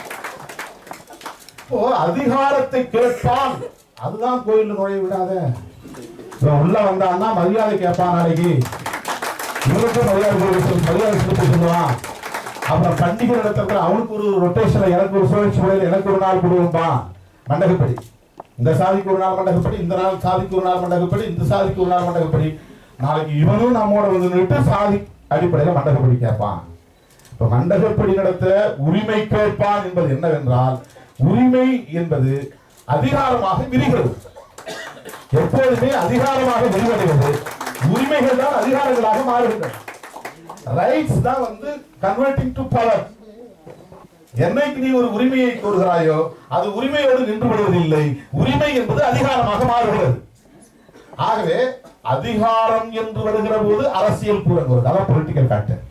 இப்போ அதிகாரத்தை கேட்பான், அதுதான் கோயில் நுழைய விடாத. உள்ள வந்தான்னா மரியாதை கேட்பான், நாளைக்கு இவனுக்கு மரியாதை செலுத்த சொல்லுவான். அப்புறம் பண்டிகை நடத்துற அவனுக்கு ஒரு ரொட்டேஷன்ல எனக்கு ஒரு சுழற்சி முறையில் எனக்கு ஒரு நாள் கொடுப்பான். மண்டகப்படி இந்த சாதிக்கு ஒரு நாள் மண்டகப்படி, இந்த நாள் சாதிக்கு ஒரு நாள் மண்டகப்படி, இந்த சாதிக்கு ஒரு நாள் மண்டகப்படி. நாளைக்கு இவனும் நம்மோட வந்து நின்று சாதி அடிப்படையில் மண்டகப்படி கேட்பான். இப்ப மண்டகப்படி நடத்த உரிமை கேட்பான் என்பது என்னவென்றால், உரிமை என்பது அதிகாரமாக விரிகிறது. எப்போதுமே அதிகாரமாக விரிவடைவது உரிமைகள் தான் அதிகாரங்களாக மாறுகின்றன. ரைட்ஸ் தான் கன்வெர்ட்டிங் டு பவர். என்னைக்கு நீ ஒரு உரிமையை கோருகிறாயோ அது உரிமையோடு நின்று விடுவதில்லை. உரிமை என்பது அதிகாரமாக மாறுகிறது. ஆகவே அதிகாரம் என்று வருகிற போது அரசியல் கூறுகிறது. அதான் பொலிட்டிக்கல் ஃபேக்டர்.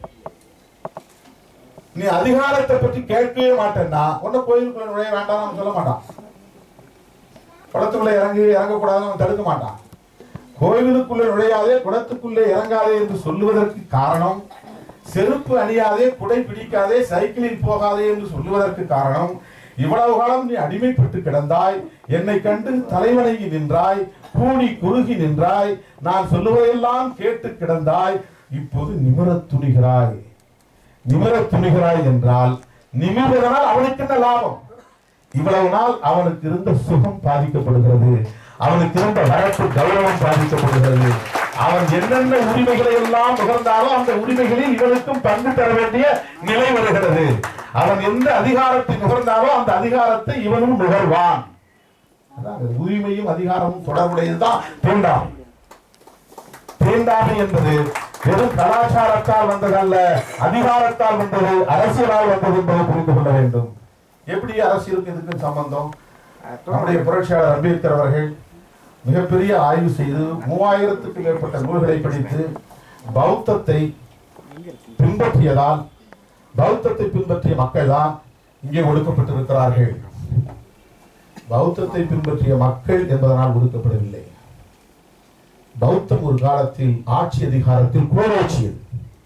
நீ அதிகாரத்தை பற்றி கேட்கவே மாட்டேன்னா ஒன்னும் கோயிலுக்குள்ள நுழைய வேண்டாம் சொல்ல மாட்டான். குளத்துக்குள்ள இறங்கக்கூடாதுன்னு தடுக்க மாட்டான். கோயிலுக்குள்ளே நுழையாதே, குளத்துக்குள்ளே இறங்காதே என்று சொல்லுவதற்கு காரணம், செருப்பு அணியாதே, குடை பிடிக்காதே, சைக்கிளில் போகாதே என்று சொல்லுவதற்கு காரணம், இவ்வளவு காலம் நீ அடிமைப்பட்டு கிடந்தாய், என்னை கண்டு தலைவணங்கி நின்றாய், கூடி குறுகி நின்றாய், நான் சொல்லுவதெல்லாம் கேட்டு கிடந்தாய், இப்போது நிமிரத் துணிகிறாய். நிமிரத் துணிகிறாய் என்றால் நிமிர்வதனால் அவனுக்கு என்ன லாபம்? இவ்வளவு நாள் அவனுக்கு இருந்த சுகம் பாதிக்கப்படுகிறது, அவனுக்கு இருந்த வழக்கு கௌரவம் பாதிக்கப்படுகிறது. அவன் என்னென்ன உரிமைகளை எல்லாம் நுகர்ந்தாலும் அந்த உரிமைகளில் இவனுக்கும் பங்கு தர வேண்டிய நிலை வருகிறது. அவன் எந்த அதிகாரத்தை நுகர்ந்தாலும் அந்த அதிகாரத்தை இவனும் நுகர்வான். உரிமையும் அதிகாரமும் தொடர்புடையதுதான் தீண்டாமை. தீண்டாமை என்பது வெறும் கலாச்சாரத்தால் வந்ததல்ல, அதிகாரத்தால் வந்தது, அரசியலால் வந்தது என்பதை புரிந்து கொள்ள வேண்டும். எப்படி அரசியலுக்கு இதுக்கு சம்பந்தம்? நம்முடைய புரட்சியாளர் அம்பேத்கர் அவர்கள் மிகப்பெரிய ஆய்வு செய்து 3000க்கும் மேற்பட்ட நூல்களை படித்து பௌத்தத்தை பின்பற்றியதால், பௌத்தத்தை பின்பற்றிய மக்கள் தான் இங்கே ஒடுக்கப்பட்டிருக்கிறார்கள். பௌத்தத்தை பின்பற்றிய மக்கள் என்பதனால் ஒடுக்கப்படவில்லை. பௌத்தம் ஒரு காலத்தில் ஆட்சி அதிகாரத்தில் கோலோச்சியது.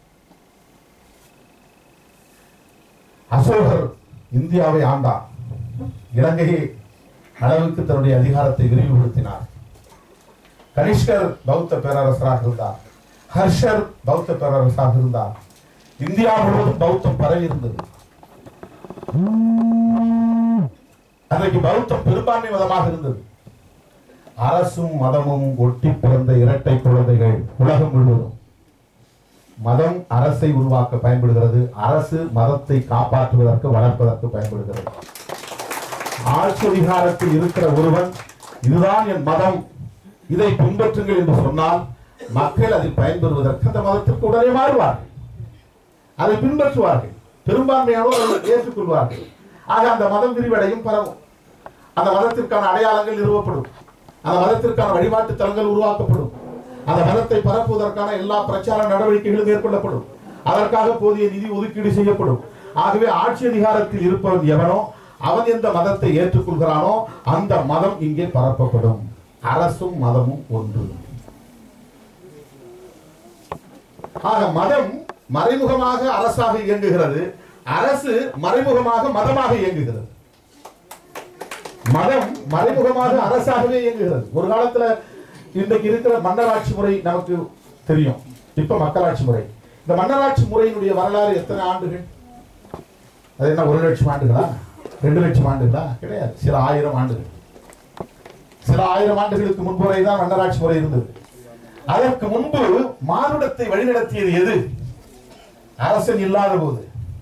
அசோகர் இந்தியாவை ஆண்டார், இலங்கையை அளவுக்கு தன்னுடைய அதிகாரத்தை விரிவுபடுத்தினார். கனிஷ்கர் பௌத்த பேரரசராக இருந்தார், ஹர்ஷர் பௌத்த பேரரசராக இருந்தார். இந்தியா முழுவதும் பௌத்தம் பரவி இருந்தது. அன்றைக்கு பௌத்தம் பெரும்பான்மை மதமாக இருந்தது. அரசும் மதமும் ஒட்டி பிறந்த இரட்டை குழந்தைகள் உலகம் முழுவதும். மதம் அரசை உருவாக்க பயன்படுகிறது, அரசு மதத்தை காப்பாற்றுவதற்கு வளர்ப்பதற்கு பயன்படுகிறது. ஆட்சி அதிகாரத்தில் இருக்கிற ஒருவன் இதுதான் என் மதம், இதை பின்பற்றுங்கள் என்று சொன்னால் மக்கள் அதில் பயன்பெறுவதற்கு அந்த மதத்திற்கு உடனே மாறுவார்கள், அதை பின்பற்றுவார்கள், பெரும்பான்மையானோர் ஏற்றுக்கொள்வார்கள். ஆக அந்த மதம் விரிவடையும், பரவும். அந்த மதத்திற்கான அடையாளங்கள் நிறுவப்படும், அந்த மதத்திற்கான வழிபாட்டு தலங்கள் உருவாக்கப்படும், அந்த மதத்தை பரப்புவதற்கான எல்லா பிரச்சார நடவடிக்கைகளும் மேற்கொள்ளப்படும், அதற்காக போதிய நிதி ஒதுக்கீடு செய்யப்படும். ஆகவே ஆட்சி அதிகாரத்தில் இருப்பவன் எவனோ அவன் எந்த மதத்தை ஏற்றுக்கொள்கிறானோ அந்த மதம் இங்கே பரப்பப்படும். அரசும் மதமும் ஒன்று. ஆக மதம் மறைமுகமாக அரசாக இயங்குகிறது, அரசு மறைமுகமாக மதமாக இயங்குகிறது. மதம் மறைமுகமாக அரசாகவே இயங்குகிறது. ஒரு காலத்துல இன்றைக்கு இருக்கிற மன்னராட்சி முறை நமக்கு தெரியும், இப்ப மக்களாட்சி முறை. இந்த மன்னராட்சி முறையினுடைய வரலாறு எத்தனை ஆண்டுகள்? அது என்ன 1 லட்சம் ஆண்டுகளா, 2 லட்சம் ஆண்டுகளா? கிடையாது, சில 1000 ஆண்டுகள். சில 1000 ஆண்டுகளுக்கு முன்பு வரைதான் மன்னராட்சி முறை இருந்தது. அதற்கு முன்பு மானுடத்தை வழிநடத்தியது எது? அரசன் இல்லாத போது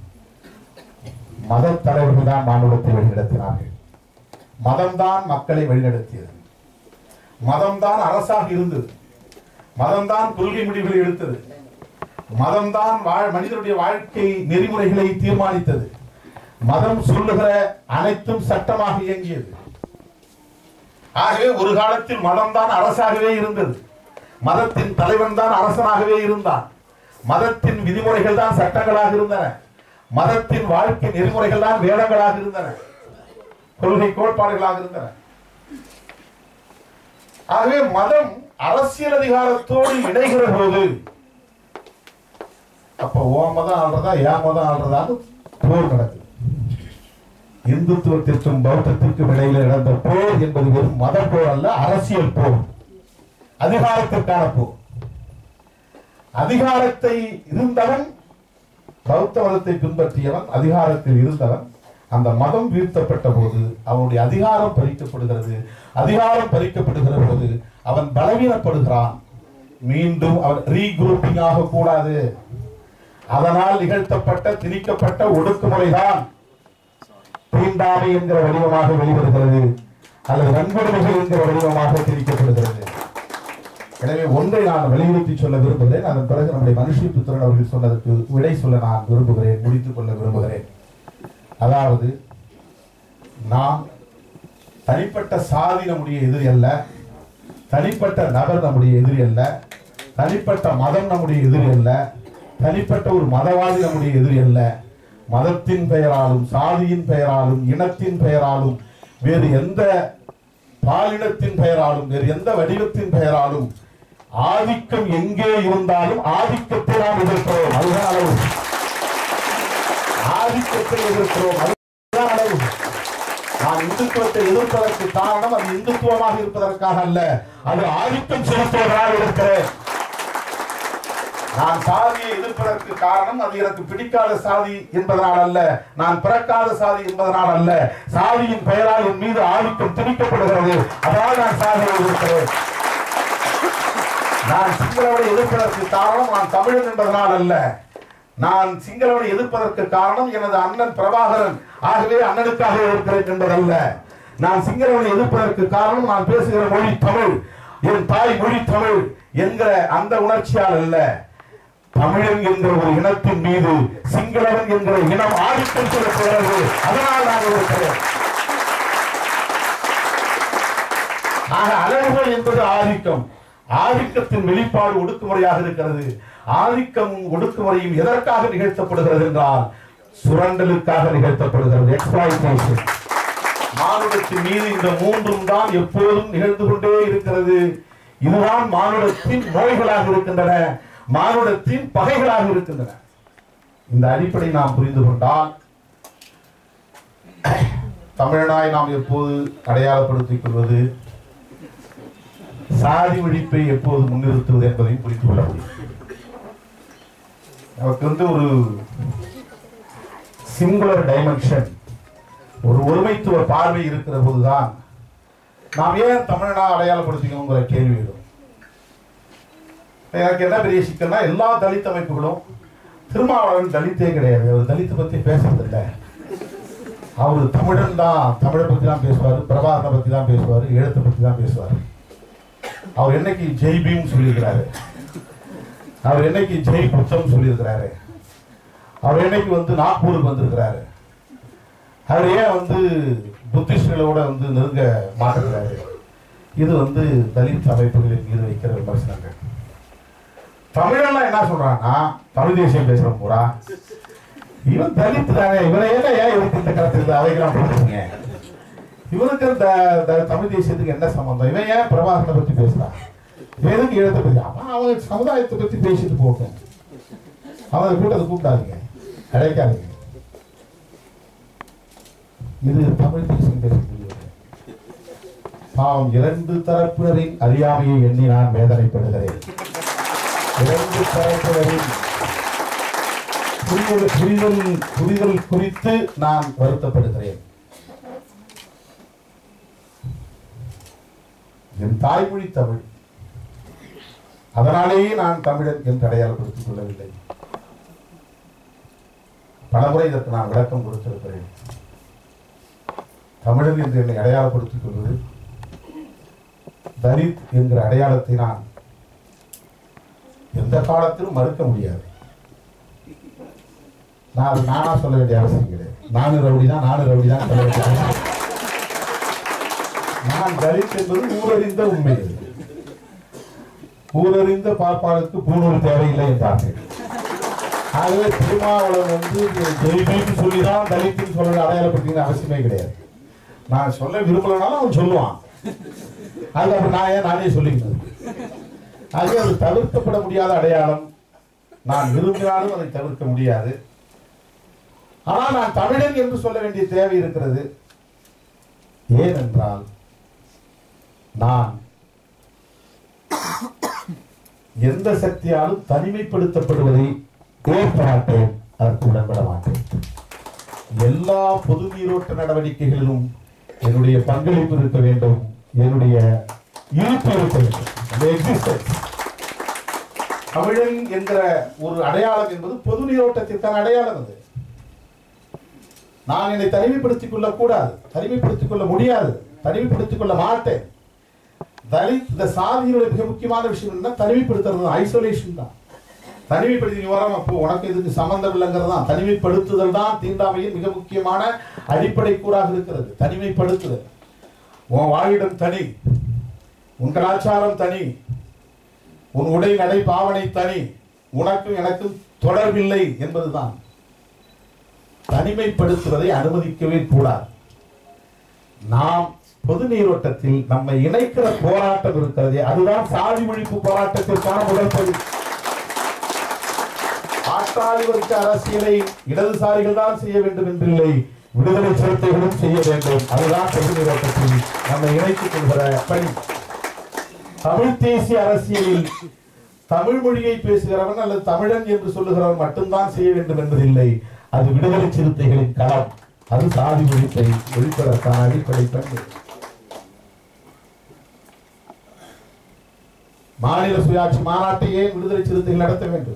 மத தலைவர்கள் தான் மானுடத்தை வழிநடத்தினார்கள். மதம்தான் மக்களை வழிநடத்தியது, மதம்தான் அரசாக இருந்தது, மதம்தான் கொள்கை முடிவுகளை எடுத்தது, மதம்தான் மனிதனுடைய வாழ்க்கை நெறிமுறைகளை தீர்மானித்தது, மதம் சொல்லுகிற அனைத்தும் சட்டமாக இயங்கியது. ஆகவே ஒரு காலத்தில் மதம்தான் அரசாகவே இருந்தது, மதத்தின் தலைவன் தான் அரசனாகவே இருந்தான், மதத்தின் விதிமுறைகள் தான் சட்டங்களாக இருந்தன, மதத்தின் வாழ்க்கை நெறிமுறைகள் தான் வேதங்களாக இருந்தன, கொள்கை கோட்பாடுகளாக இருந்தன. ஆகவே மதம் அரசியல் அதிகாரத்தோடு இணைகிற போது அப்ப ஓ மதம் ஆள்றதா என் மதம் ஆள்றதான்னு போர் நடக்குது. இந்துத்துவத்திற்கும் பௌத்தத்திற்கும் இடையில நடந்த போர் என்பது வெறும் மத போர் அல்ல, அரசியல் போர், அதிகாரத்திற்கான போர். அதிகாரத்தை இருந்தவன், பௌத்த மதத்தை பின்பற்றியவன் அதிகாரத்தில் இருந்தவன், அந்த மதம் வீழ்த்தப்பட்ட போது அவனுடைய அதிகாரம் பறிக்கப்படுகிறது. அதிகாரம் பறிக்கப்படுகிற போது அவன் பலவீனப்படுகிறான். மீண்டும் அவன் ரீகுரூப்பிங் ஆக கூடாது. அதனால் நிகழ்த்தப்பட்ட திணிக்கப்பட்ட ஒடுக்குமுறைதான் தீண்டாமை என்கிற வடிவமாக வெளிவருகிறது, அல்லது வன்கொடுமைகள் என்கிற வடிவமாக திணிக்கப்படுகிறது. எனவே ஒன்றை நான் வலியுறுத்தி சொல்ல விரும்புகிறேன். அதன் பிறகு நம்முடைய மனுஷிபுத்திரன் அவர்கள் சொன்னதற்கு விடை சொல்ல நான் விரும்புகிறேன், முடித்துக் கொள்ள விரும்புகிறேன். அதாவது, நாம் தனிப்பட்ட சாதி நம்முடைய எதிரி அல்ல, தனிப்பட்ட நபர் நம்முடைய எதிரி அல்ல, தனிப்பட்ட மதம் நம்முடைய எதிரி அல்ல, தனிப்பட்ட ஒரு மதவாதி நம்முடைய எதிரி அல்ல. மதத்தின் பெயராலும், சாதியின் பெயராலும், இனத்தின் பெயராலும், வேறு எந்த பாலினத்தின் பெயராலும், வேறு எந்த வடிவத்தின் பெயராலும் ஆதிக்கம் எங்கே இருந்தாலும் ஆதிக்கத்தை நாம் எதிர்க்கிறோம். அதுதான் அளவு. ஆதிக்கத்தை எதிர்க்கிறோம். அதுதான் அளவு. நான் இந்துத்துவத்தை எதிர்ப்பதற்கு காரணம் அது இந்துத்துவமாக இருப்பதற்காக அல்ல, அது ஆதிக்கம் செலுத்துவதால் இருக்கிறேன். நான் சாதியை எதிர்ப்பதற்கு காரணம் அது எனக்கு பிடிக்காத சாதி என்பதனால் அல்ல, நான் பிறக்காத சாதி என்பதனால் அல்ல, சாதியின் பெயரால் என் மீது ஆதிக்கம் திணிக்கப்படுகிறது, அதனால் நான் சாதியை எதிர்க்கிறேன். நான் சிங்களவனை எதிர்ப்பதற்கு காரணம் நான் தமிழன் என்பதனால் அல்ல, நான் சிங்களவனை எதிர்ப்பதற்கு காரணம் எனது அண்ணன் பிரபாகரன், ஆகவே அண்ணனுக்காக இருக்கிறேன் என்பதல்ல. நான் சிங்களவனை எதிர்ப்பதற்கு காரணம் நான் பேசுகிற மொழி தமிழ், என் தாய் மொழி தமிழ் என்கிற அந்த உணர்ச்சியால் அல்ல. தமிழன் என்ற ஒரு இனத்தின் மீது சிங்களவன் என்கிற இனம் ஆதிக்கம் செலுத்துகிறது, அதனால் நான் இருக்கிறேன். ஆக அளவுகள் என்பது ஆதிக்கம். ஆதிக்கத்தின் வெளிப்பாடு ஒடுக்குமுறையாக இருக்கிறது. ஆதிக்கம் ஒடுக்குமுறையும் எதற்காக நிகழ்த்தப்படுகிறது என்றால் சுரண்டலுக்காக நிகழ்த்தப்படுகிறது. எக்ஸ்ப்ளாய்டேஷன். மானுடத்தின் மீது இந்த மூன்றும் தான் எப்போதும் நிகழ்ந்து கொண்டே இருக்கிறது. இதுதான் மானுடத்தின் நோய்களாக இருக்கின்றன, மானுடத்தின் பகைகளாக இருக்கின்றன. இந்த அடிப்படை நாம் புரிந்து கொண்டால் தமிழனாய் நாம் எப்போது அடையாளப்படுத்திக் கொள்வது, சாதி ஒழிப்பை எப்போது முன்னிறுத்துவது என்பதையும் புரிந்து கொள்ள முடியும். நமக்கு ஒரு சிங்குலர் டைமென்ஷன், ஒரு ஒருமைத்துவ பார்வை இருக்கிற போதுதான் நாம் ஏன் தமிழனா அடையாளப்படுத்திக்கணுங்கிற கேள்வி வரும். எனக்கு என்ன பெரிய சிக்கல்னா, எல்லா தலித் அமைப்புகளும், திருமாவளவன் தலித்தே கிடையாது, அவர் தலித்தை பத்தி பேசுறதில்லை, அவரு தமிழன் தான், தமிழை பத்தி தான் பேசுவாரு, பிரபாகரனை பத்தி தான் பேசுவாரு, எழுத்தை பத்தி தான் பேசுவாரு. அவர் என்னைக்கு ஜெய் பீம் சொல்லியிருக்கிறாரு, அவர் என்னைக்கு ஜெய் புத்தம் சொல்லியிருக்கிறாரு, அவர் என்னைக்கு நாக்பூருக்கு வந்திருக்கிறாரு, அவர் ஏன் புத்திஸ்டுகளோட நெருங்க மாட்டுகிறாரு. இது தலித் அமைப்புகளின் மீது வைக்கிற விமர்சனங்கள். தமிழெல்லாம் என்ன சொல்றாங்கன்னா, தமிழ் தேசியம் பேசுற பூரா இவன் தலித் தானே, இவரை ஏன் இவருக்கு இந்த கருத்து அவைகளாம் போட்டுருங்க, இவனுக்கு தமிழ் தேசியத்துக்கு என்ன சம்பந்தம், இவன் ஏன் பிரபாகரனை பத்தி பேசுறான், எதுக்கு எழுத பத்தி, அவன் சமுதாயத்தை பத்தி பேசிட்டு போட்டேன், அவனை கூட்டத்தை கூப்பிடாதீங்க, அழைக்காதீங்க. இது தமிழ் தேசியம் பேசக்கூடிய பாவம். இரண்டு தரப்பினரின் அறியாமையை எண்ணி நான் வேதனைப்படுகிறேன். இரண்டு தரப்பினரின் புரிதல் குறித்து நான் வருத்தப்படுகிறேன். என் தாய்மொழி தமிழ், அதனாலேயே நான் தமிழன் என்று அடையாளப்படுத்திக் கொள்ளவில்லை. பலமுறை இதற்கு நான் விளக்கம் கொடுத்திருக்கிறேன். தமிழன் என்று என்னை அடையாளப்படுத்திக் கொள்வது, தலித் என்கிற அடையாளத்தை நான் எந்த காலத்திலும் மறுக்க முடியாது. நான் நானா சொல்ல வேண்டிய அவசியம் கிடையாது. நானு ரவுடி தான் சொல்ல வேண்டிய அவசியம். நான் தலித் என்பது ஊரறிந்த உண்மை. ஊரறிந்த பார்ப்பாளுக்கு பூணூல் தேவையில்லை என்றார்கள். ஆகவே திருமாவளவன் ஜெய்பீன்னு சொல்லிதான் தலித்துன்னு சொல்ல அடையாளப்படுத்தின அவசியமே கிடையாது. நான் சொல்ல விரும்பலனாலும் அவன் சொல்லுவான், அது அப்ப நான் ஏன் நானே சொல்லிக்கிறது. ஆகவே அது தவிர்க்கப்பட முடியாத அடையாளம். நான் விரும்பினாலும் அதை தவிர்க்க முடியாது. ஆனால் நான் தமிழன் என்று சொல்ல வேண்டிய தேவை இருக்கிறது. ஏனென்றால் நான் எந்த சக்தியாலும் தனிமைப்படுத்தப்படுவதை ஏற்க மாட்டேன், அதற்கு உடன்பட மாட்டேன். எல்லா பொது நீரோட்ட நடவடிக்கைகளிலும் என்னுடைய பங்களிப்பு இருக்க வேண்டும், என்னுடைய இருப்பு இருக்க வேண்டும். தமிழன் என்கிற ஒரு அடையாளம் என்பது பொது நீரோட்டத்திற்கான அடையாளம். அது நான் என்னை தனிமைப்படுத்திக் கொள்ளக்கூடாது, தனிமைப்படுத்திக் கொள்ள முடியாது, தனிமைப்படுத்திக் கொள்ள மாட்டேன். தலித் இந்த சாதியினுடைய மிக முக்கியமான விஷயம் என்ன, தனிமைப்படுத்துறது, ஐசோலேஷன் தான். தனிமைப்படுத்தி வராம அப்போ உனக்கு இதுக்கு சம்பந்தம் இல்லைங்கிறது தான். தனிமைப்படுத்துதல் தான் தீண்டாமையின் மிக முக்கியமான அடிப்படை கூறாக இருக்கிறது. தனிமைப்படுத்துதல். உன் வாழிடம் தனி, உன் கலாச்சாரம் தனி, உன் உடை நடை பாவனை தனி, உனக்கும் எனக்கும் தொடர்பில்லை என்பதுதான். தனிமைப்படுத்துவதை அனுமதிக்கவே கூடாது. நாம் பொது நீரோட்டத்தில் நம்மை இணைக்கிற போராட்டம் இருக்கிறது. அதுதான் சாதி ஒழிப்பு போராட்டத்திற்கான முதல் படி. பாட்டாளி வர்க்க அரசியலை இடதுசாரிகள் தான் செய்ய வேண்டும் என்றில்லை, விடுதலை சிறுத்தைகளும் செய்ய வேண்டும். அதுதான் பொது நீரோட்டத்தில் நம்மை இணைத்துக் கொள்கிற பணி. தமிழ் தேசிய அரசியலில் தமிழ் மொழியை பேசுகிறவன் அல்லது தமிழன் என்று சொல்லுகிறவன் மட்டும்தான் செய்ய வேண்டும் என்பதில்லை. அது விடுதலை சிறுத்தைகளின் களம். அது சாதி ஒழிப்பை ஒழிப்பதற்கான அடிப்படை பண்பு. மாநில சுயாட்சி மாநாட்டை ஏன் விடுதலை சிறுத்தைகள் நடத்த வேண்டும்?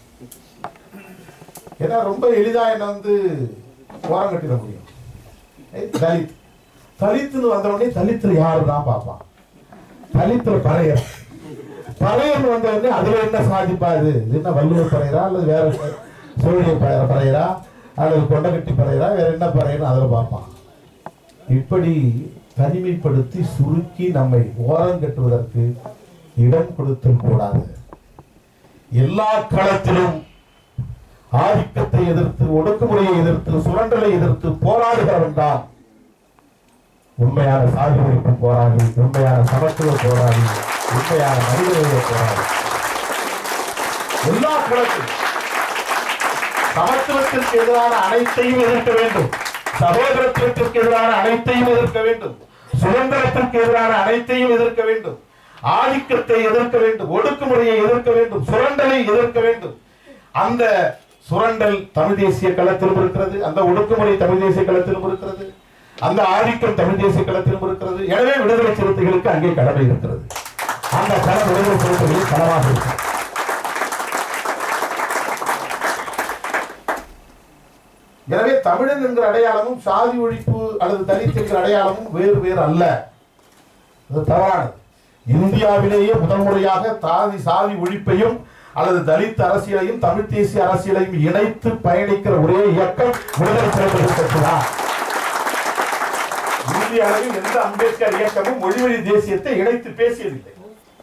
ஏன்னா ரொம்ப எளிதா என்ன ஓரம் கட்டிட முடியும். தலித் தலித்துன்னு வந்தவொடனே தலித்துல யாருதான் பார்ப்பான்? தலித்துல பறையர், பறையர் வந்தவொடனே அதுல என்ன சாதிப்பாது? என்ன வள்ளுவர் பறையரா அல்லது வேற சோழிய பறையரா அல்லது கொண்டகட்டி பறையரா, வேற என்ன பறையரா அதுல பார்ப்பான். இப்படி தனிமைப்படுத்தி சுருக்கி நம்மை ஓரம் கட்டுவதற்கு இடம் கொடுத்தல் கூடாது. எல்லா களத்திலும் ஆதிக்கத்தை எதிர்த்து, ஒடுக்குமுறையை எதிர்த்து, சுரண்டலை எதிர்த்து போராடுகிறவன் தான் உண்மையான சாதி ஒழிப்பு போராடி, உண்மையான சமத்துவ போராடி, உண்மையான மனிதநேய போராடி. எல்லா களத்திலும் சமத்துவத்திற்கு எதிரான அனைத்தையும் எதிர்க்க வேண்டும், சகோதரத்திற்கு எதிரான அனைத்தையும் எதிர்க்க வேண்டும், சுதந்திரத்திற்கு எதிரான அனைத்தையும் எதிர்க்க வேண்டும், ஆதிக்கத்தை எதிர்க்க வேண்டும், ஒடுக்குமுறையை எதிர்க்க வேண்டும், சுரண்டலை எதிர்க்க வேண்டும். அந்த சுரண்டல் தமிழ் தேசிய களத்திலும் இருக்கிறது, அந்த ஒடுக்குமுறை தமிழ் தேசிய களத்திலும் இருக்கிறது, அந்த ஆதிக்கம் தமிழ் தேசிய களத்திலும் இருக்கிறது. எனவே விடுதலை சிறுத்தைகளுக்கு அங்கே கடமை இருக்கிறது. அந்த களம் விடுதலை சிறுத்தைகளின் களமாக இருக்கிறது. எனவே தமிழன் என்கிற அடையாளமும் சாதி ஒழிப்பு அல்லது தலித் என்கிற அடையாளமும் வேறு வேறு அல்ல. அது தவறானது. இந்தியாவிலேயே முதல் முறையாக சாதி ஒழிப்பையும் அல்லது தலித் அரசியலையும் தமிழ் தேசிய அரசியலையும் இணைத்து பயணிக்கிற ஒரே இயக்கம் விடுதலை சிறுத்தைகள் கட்சி தான். இந்திய அளவில் எந்த அம்பேத்கர் இயக்கமும் மொழிவழி தேசியத்தை இணைத்து பேசியதில்லை.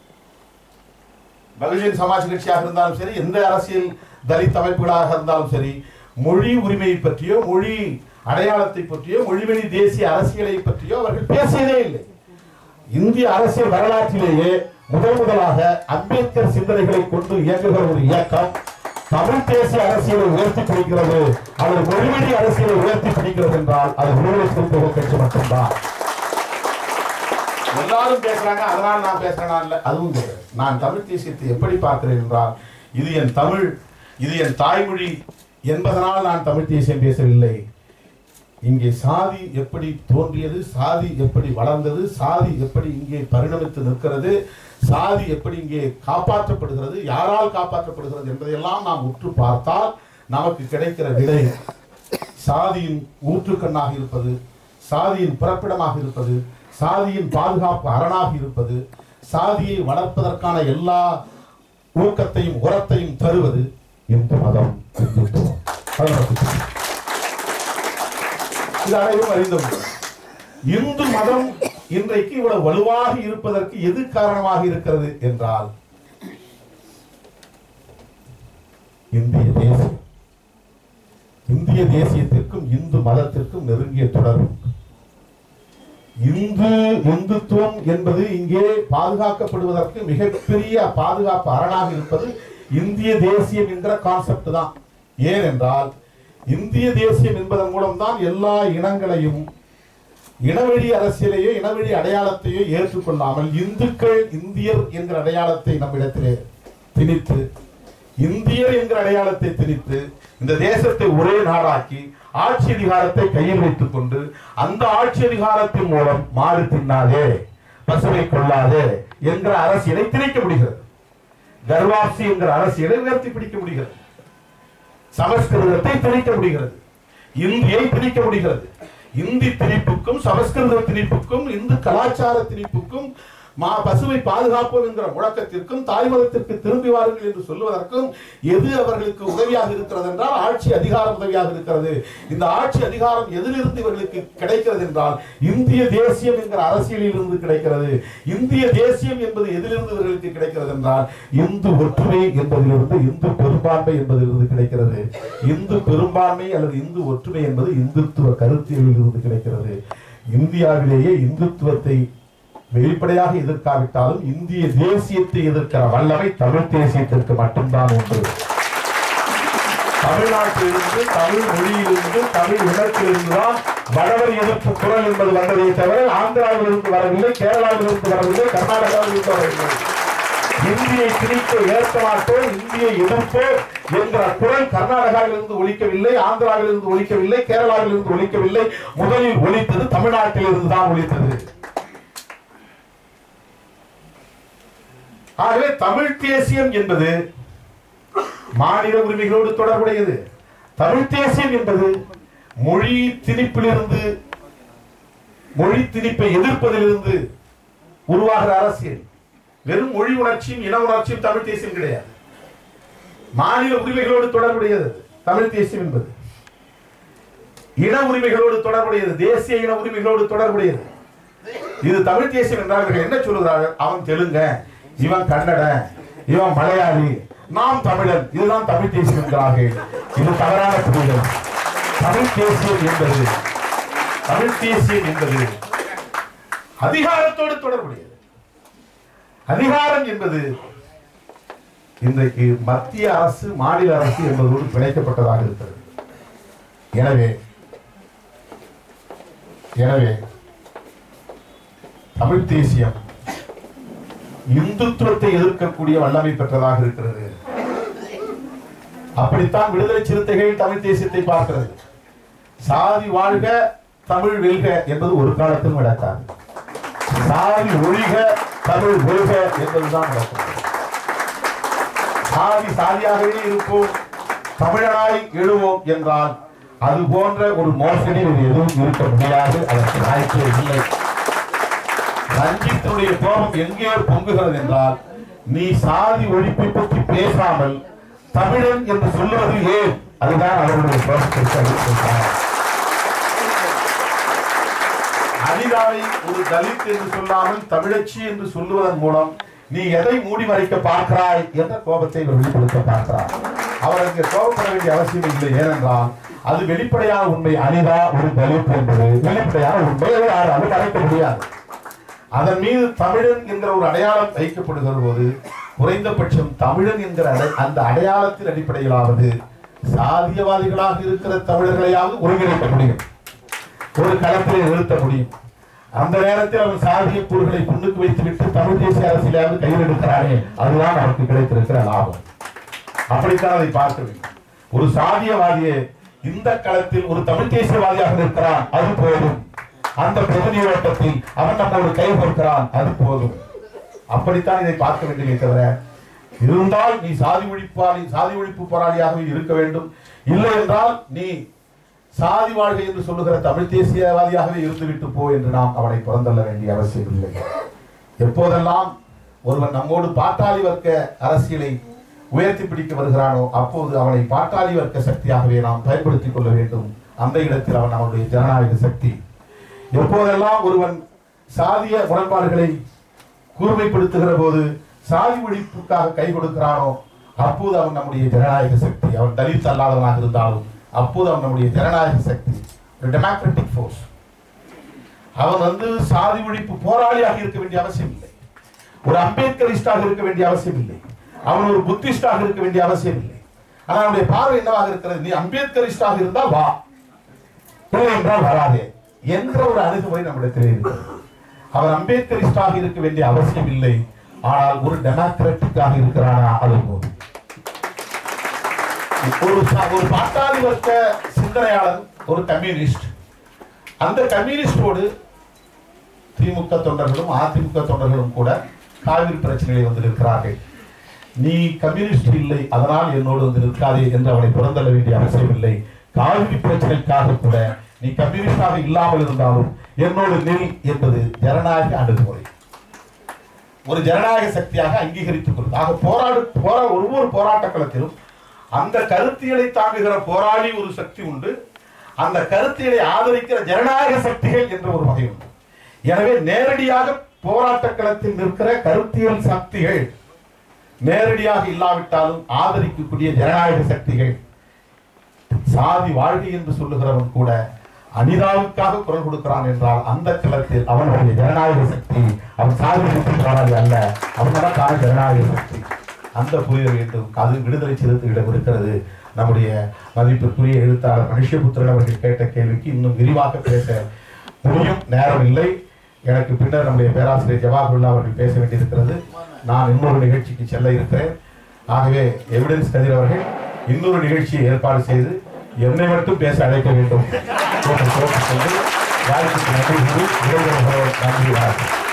பகுஜன் சமாஜ் கட்சியாக இருந்தாலும் சரி, எந்த அரசியல் தலித் அமைப்புகளாக இருந்தாலும் சரி, மொழி உரிமையை பற்றியோ, மொழி அடையாளத்தை பற்றியோ, மொழிவழி தேசிய அரசியலை பற்றியோ அவர்கள் பேசியதே இல்லை. இந்திய அரசியல் வரலாற்றிலேயே முதலாக அம்பேத்கர் சிந்தனைகளை கொண்டு இயங்குகிற ஒரு இயக்கம் தமிழ் தேசிய அரசியலை உயர்த்தி பிடிக்கிறது அல்லது மொழிவழி அரசியலை உயர்த்தி பிடிக்கிறது என்றால் அது விடுதலை சிறுத்தைகள் கட்சி மட்டும்தான். எல்லாரும் பேசுறாங்க, அதனால் நான் பேசுறேனா இல்ல, அதுவும் கிடையாது. நான் தமிழ் தேசியத்தை எப்படி பார்க்கிறேன் என்றால், இது என் தமிழ், இது என் தாய்மொழி என்பதனால் நான் தமிழ் தேசியம் பேசவில்லை. இங்கே சாதி எப்படி தோன்றியது, சாதி எப்படி வளர்ந்தது, சாதி எப்படி இங்கே பரிணமித்து நிற்கிறது, சாதி எப்படி இங்கே காப்பாற்றப்படுகிறது, யாரால் காப்பாற்றப்படுகிறது என்பதையெல்லாம் நாம் உற்று பார்த்தால் நமக்கு கிடைக்கிற விடை சாதியின் ஊற்றுக்கண்ணாக இருப்பது, சாதியின் பிறப்பிடமாக இருப்பது, சாதியின் பாதுகாப்பு அரணாக இருப்பது, சாதியை வளர்ப்பதற்கான எல்லா ஊக்கத்தையும் உரத்தையும் தருவது இந்து மதம், இந்துத்துவம். அனைவரும் அறிந்தது. இந்து மதம் இன்றைக்கு இவ்வளவு வலுவாக இருப்பதற்கு எது காரணமாக இருக்கிறது என்றால் இந்திய தேசியம். இந்திய தேசியத்திற்கும் இந்து மதத்திற்கும் நெருங்கிய தொடர்பு. இந்துத்துவம் என்பது இங்கே பாதுகாக்கப்படுவதற்கு மிகப்பெரிய பாதுகாப்பு அரணாக இருப்பது இந்திய தேசியம் என்கிற கான்செப்ட் தான். ஏனென்றால் இந்திய தேசியம் என்பதன் மூலம்தான் எல்லா இனங்களையும் இனவெளி அரசியலையோ இனவெளி அடையாளத்தையோ ஏற்றுக்கொள்ளாமல் இந்துக்கள் இந்தியர் என்கிற அடையாளத்தை நம்மிடத்திலே திணித்து, இந்தியர் என்கிற அடையாளத்தை திணித்து இந்த தேசத்தை ஒரே நாடாக்கி ஆட்சி அதிகாரத்தை கையில் வைத்துக் கொண்டு அந்த ஆட்சி அதிகாரத்தின் மூலம் மாறு தின்னாதே, பசுமை கொள்ளாதே என்கிற அரசியலை திணிக்க முடிகிறது. கர்வாப்சி என்கிற அரசியலை உயர்த்தி பிடிக்க முடிகிறது. சமஸ்கிருதத்தை திணிக்க முடிகிறது. இந்தியை திணிக்க முடிகிறது. இந்தி திணிப்புக்கும் சமஸ்கிருத திணிப்புக்கும் இந்து கலாச்சார திணிப்புக்கும் பசுவை பாதுகாப்போம் என்கிற முழக்கத்திற்கும் தாய் மதத்திற்கு திரும்பி வாருங்கள் என்று சொல்லுவதற்கும் எது அவர்களுக்கு உதவியாக இருக்கிறது என்றால் ஆட்சி அதிகாரம் உதவியாக இருக்கிறது. இந்த ஆட்சி அதிகாரம் எதிலிருந்து இவர்களுக்கு கிடைக்கிறது என்றால் இந்திய தேசியம் என்கிற அரசியலில் இருந்து கிடைக்கிறது. இந்திய தேசியம் என்பது எதிலிருந்து இவர்களுக்கு கிடைக்கிறது என்றால் இந்து ஒற்றுமை என்பதிலிருந்து, இந்து பெரும்பான்மை என்பதிலிருந்து கிடைக்கிறது. இந்து பெரும்பான்மை அல்லது இந்து ஒற்றுமை என்பது இந்துத்துவ கருத்தியலில் இருந்து கிடைக்கிறது. இந்தியாவிலேயே இந்துத்துவத்தை வெளிப்படையாக எதிர்க்காவிட்டாலும் இந்திய தேசியத்தை எதிர்க்கிற வல்லமை தமிழ் தேசியத்திற்கு மட்டும்தான் உண்டு. தமிழ்நாட்டிலிருந்து, தமிழ் மொழியிலிருந்து, தமிழ் இனத்திலிருந்துதான் வடவர் எதிர்ப்பு குரல் என்பது வந்ததை தவிர ஆந்திராவிலிருந்து வரவில்லை, கேரளாவிலிருந்து வரவில்லை, கர்நாடகாவிலிருந்து வரவில்லை. இந்தியை திணிக்க ஏற்க மாட்டோம், இந்தியை எதிர்ப்போம் என்கிற குரல் கர்நாடகாவிலிருந்து ஒலிக்கவில்லை, ஆந்திராவிலிருந்து ஒலிக்கவில்லை, கேரளாவிலிருந்து ஒலிக்கவில்லை. முதலில் ஒலித்தது தமிழ்நாட்டிலிருந்து தான் ஒலித்தது. ஆகவே தமிழ் தேசியம் என்பது மாநில உரிமைகளோடு தொடர்புடையது. தமிழ் தேசியம் என்பது மொழி திணிப்பிலிருந்து, மொழி திணிப்பை எதிர்ப்பதிலிருந்து உருவாகிற அரசியல். வெறும் மொழி உணர்ச்சியும் இன உணர்ச்சியும் தமிழ் தேசியம் கிடையாது. மாநில உரிமைகளோடு தொடர்புடையது தமிழ் தேசியம் என்பது. இன உரிமைகளோடு தொடர்புடையது, தேசிய இன உரிமைகளோடு தொடர்புடையது. இது தமிழ் தேசியம் என்றால் இவர்கள் என்ன சொல்லுகிறார்கள்? அவன் தெலுங்க, இவன் கன்னட, இவன் மலையாளி, நாம் தமிழன், இதுதான் தமிழ் தேசியம் என்கிறார்கள். இது தவறான புரிதல். தமிழ் தேசியம் என்பது, தமிழ் தேசியம் என்பது அதிகாரத்தோடு தொடர்புடையது. அதிகாரம் என்பது இன்றைக்கு மத்திய அரசு மாநில அரசு என்பதோடு பிணைக்கப்பட்டதாக இருக்கிறது. எனவே தமிழ் தேசியம் இந்துத்துவத்தை எதிர்க்கக்கூடிய வல்லமை பெற்றதாக இருக்கிறது. அப்படித்தான் விடுதலை சிறுத்தைகள் தமிழ் தேசியத்தை பார்க்கிறது. சாதி வாழ்க தமிழ் வெல்க என்பது ஒரு காலத்தில் நடக்காது. சாதி ஒழிக தமிழ் ஒழிக என்பதுதான் நடக்கும். சாதி சாதியாகவே இருப்போம், தமிழனாய் எழுவோம் என்றால் அது போன்ற ஒரு மோசடி எதுவும் இருக்க முடியாது. அதற்கு வாய்ப்பே இல்லை. ரஞ்சித்தினுடைய கோபம் எங்கே பொங்குகிறது என்றால், நீ சாதி ஒழிப்பை பற்றி பேசாமல் தமிழன் என்று சொல்லுவது ஏன்? அதுதான் அவருடைய கோபத்திற்கு. அனிதாவை ஒரு தலித் என்று சொல்லாமல் தமிழச்சி என்று சொல்லுவதன் மூலம் நீ எதை மூடி மறைக்க பார்க்கிறாய் என்ற கோபத்தை இவர் வெளிப்படுத்த பார்க்கிறார். அவர் அங்கே கோபப்பட வேண்டிய அவசியம் இல்லை. ஏனென்றால் அது வெளிப்படையான உண்மை. அனிதா ஒரு தலித் என்பது வெளிப்படையான உண்மை. அது மறைக்க முடியாது. அதன் மீது தமிழன் என்கிற ஒரு அடையாளம் வைக்கப்படுகிற போது குறைந்தபட்சம் தமிழன் என்கிற அந்த அடையாளத்தின் அடிப்படையிலாவது சாதியவாதிகளாக இருக்கிற தமிழர்களையாவது ஒருங்கிணைக்க முடியும், ஒரு களத்திலே நிறுத்த முடியும். அந்த நேரத்தில் அவன் சாதிய கூறுகளை முன்னுக்கு வைத்துவிட்டு தமிழ் தேசிய அரசியலாவது கையில் எடுக்கிறானே, அதுதான் அவருக்கு கிடைத்திருக்கிற லாபம். அப்படித்தான் அதை பார்க்க வேண்டும். ஒரு சாதியவாதியை இந்த களத்தில் ஒரு தமிழ் தேசியவாதியாக இருக்கிறான், அது போதும். அந்த பொது நீரோட்டத்தில் அவன் நம்மோடு கை கொடுக்கிறான், அது போதும். அப்படித்தான் இதை பார்க்க வேண்டுமே தவிர, இருந்தால் நீ சாதி ஒழிப்பு போராளியாகவே இருக்க வேண்டும், இல்லை என்றால் நீ சாதி வாழ்க்கை என்று சொல்லுகிற தமிழ் தேசியவாதியாகவே இருந்துவிட்டு போ என்று நாம் அவனை புறந்தள்ள வேண்டிய அவசியம் இல்லை. எப்போதெல்லாம் ஒருவன் நம்மோடு பாட்டாளி வர்க்க அரசியலை உயர்த்தி பிடிக்க வருகிறானோ அப்போது அவனை பாட்டாளி வர்க்க சக்தியாகவே நாம் பயன்படுத்திக் கொள்ள வேண்டும். அந்த இடத்தில் அவன் நம்முடைய ஜனநாயக சக்தி. எப்போதெல்லாம் ஒருவன் சாதிய முரண்பாடுகளை கூர்மைப்படுத்துகிற போது சாதி ஒழிப்புக்காக கை கொடுக்கிறானோ அப்போது அவன் நம்முடைய ஜனநாயக சக்தி. அவன் தலித் அல்லாதவனாக இருந்தாலும் அப்போது அவன் நம்முடைய ஜனநாயக சக்தி, ஒரு டெமோக்ராட்டிக் ஃபோர்ஸ். அவன் சாதி ஒழிப்பு போராளியாக இருக்க வேண்டிய அவசியம் இல்லை, ஒரு அம்பேத்கரிஸ்டாக இருக்க வேண்டிய அவசியம் இல்லை, அவன் ஒரு புத்திஸ்டாக இருக்க வேண்டிய அவசியம் இல்லை. ஆனால் அவனுடைய பார்வை என்னவாக இருக்கிறது? நீ அம்பேத்கரிஸ்டாக இருந்தால் வா, இல்லை என்றால் வராதே என்ற ஒரு அணுகுமுறை நம்மிடத்தில் இருக்கிறது. அவர் அம்பேத்கரிஸ்டாக இருக்க வேண்டிய அவசியம் இல்லை, ஆனால் ஒரு டெமோக்ராட்டிக்காக இருக்கிறானா அது போதும். ஒரு பாட்டாளி வர்க்க சிந்தனையாளர், ஒரு கம்யூனிஸ்ட், அந்த கம்யூனிஸ்டோடு திமுக தொண்டர்களும் அதிமுக தொண்டர்களும் கூட காவிரி பிரச்சனைகளை வந்திருக்கிறார்கள். நீ கம்யூனிஸ்ட் இல்லை, அதனால் என்னோடு வந்து நிற்காதே என்று அவனை புறந்தள்ள வேண்டிய அவசியம் இல்லை. காவிரி பிரச்சனைக்காக கூட நீ கம்யூனிஸ்டாக இல்லாமல் இருந்தாலும் என்னோடு நில் என்பது ஜனநாயக அணுகுமுறை. ஒரு ஜனநாயக சக்தியாக அங்கீகரித்துக் கொள்ளும். ஒவ்வொரு போராட்ட களத்திலும் அந்த கருத்தியலை தாங்குகிற போராளி ஒரு சக்தி உண்டு, அந்த கருத்தியலை ஆதரிக்கிற ஜனநாயக சக்திகள் என்ற ஒரு வகை உண்டு. எனவே நேரடியாக போராட்ட களத்தில் நிற்கிற கருத்தியல் சக்திகள் நேரடியாக இல்லாவிட்டாலும் ஆதரிக்கக்கூடிய ஜனநாயக சக்திகள், சாதி வாழ்க்கை என்று சொல்லுகிறவன் கூட அனிதாவுக்காக குரல் கொடுக்கிறான் என்றால் அந்த களத்தில் அவனுடைய ஜனநாயக சக்தி அவன் சாதி போராளி அல்ல, அவனதான் ஜனநாயக சக்தி. அந்த புரிதல் வேண்டும். அது விடுதலை சிறுத்தைகளிடம் இருக்கிறது. நம்முடைய மதிப்பிற்குரிய எழுத்தாளர் மனுஷபுத்திரன் அவர்கள் கேட்ட கேள்விக்கு இன்னும் விரிவாக பேச முடியும், நேரம் இல்லை. எனக்கு பின்னர் நம்முடைய பேராசிரியர் ஜவாஹருல்லா அவர்கள் பேச வேண்டியிருக்கிறது. நான் இன்னொரு நிகழ்ச்சிக்கு செல்ல இருக்கிறேன். ஆகவே எவிடன்ஸ் கதிர் அவர்கள் இன்னொரு நிகழ்ச்சியை ஏற்பாடு செய்து என்னை மட்டும் பேச அழைக்க வேண்டும். வாய்ப்புக்கு நன்றி.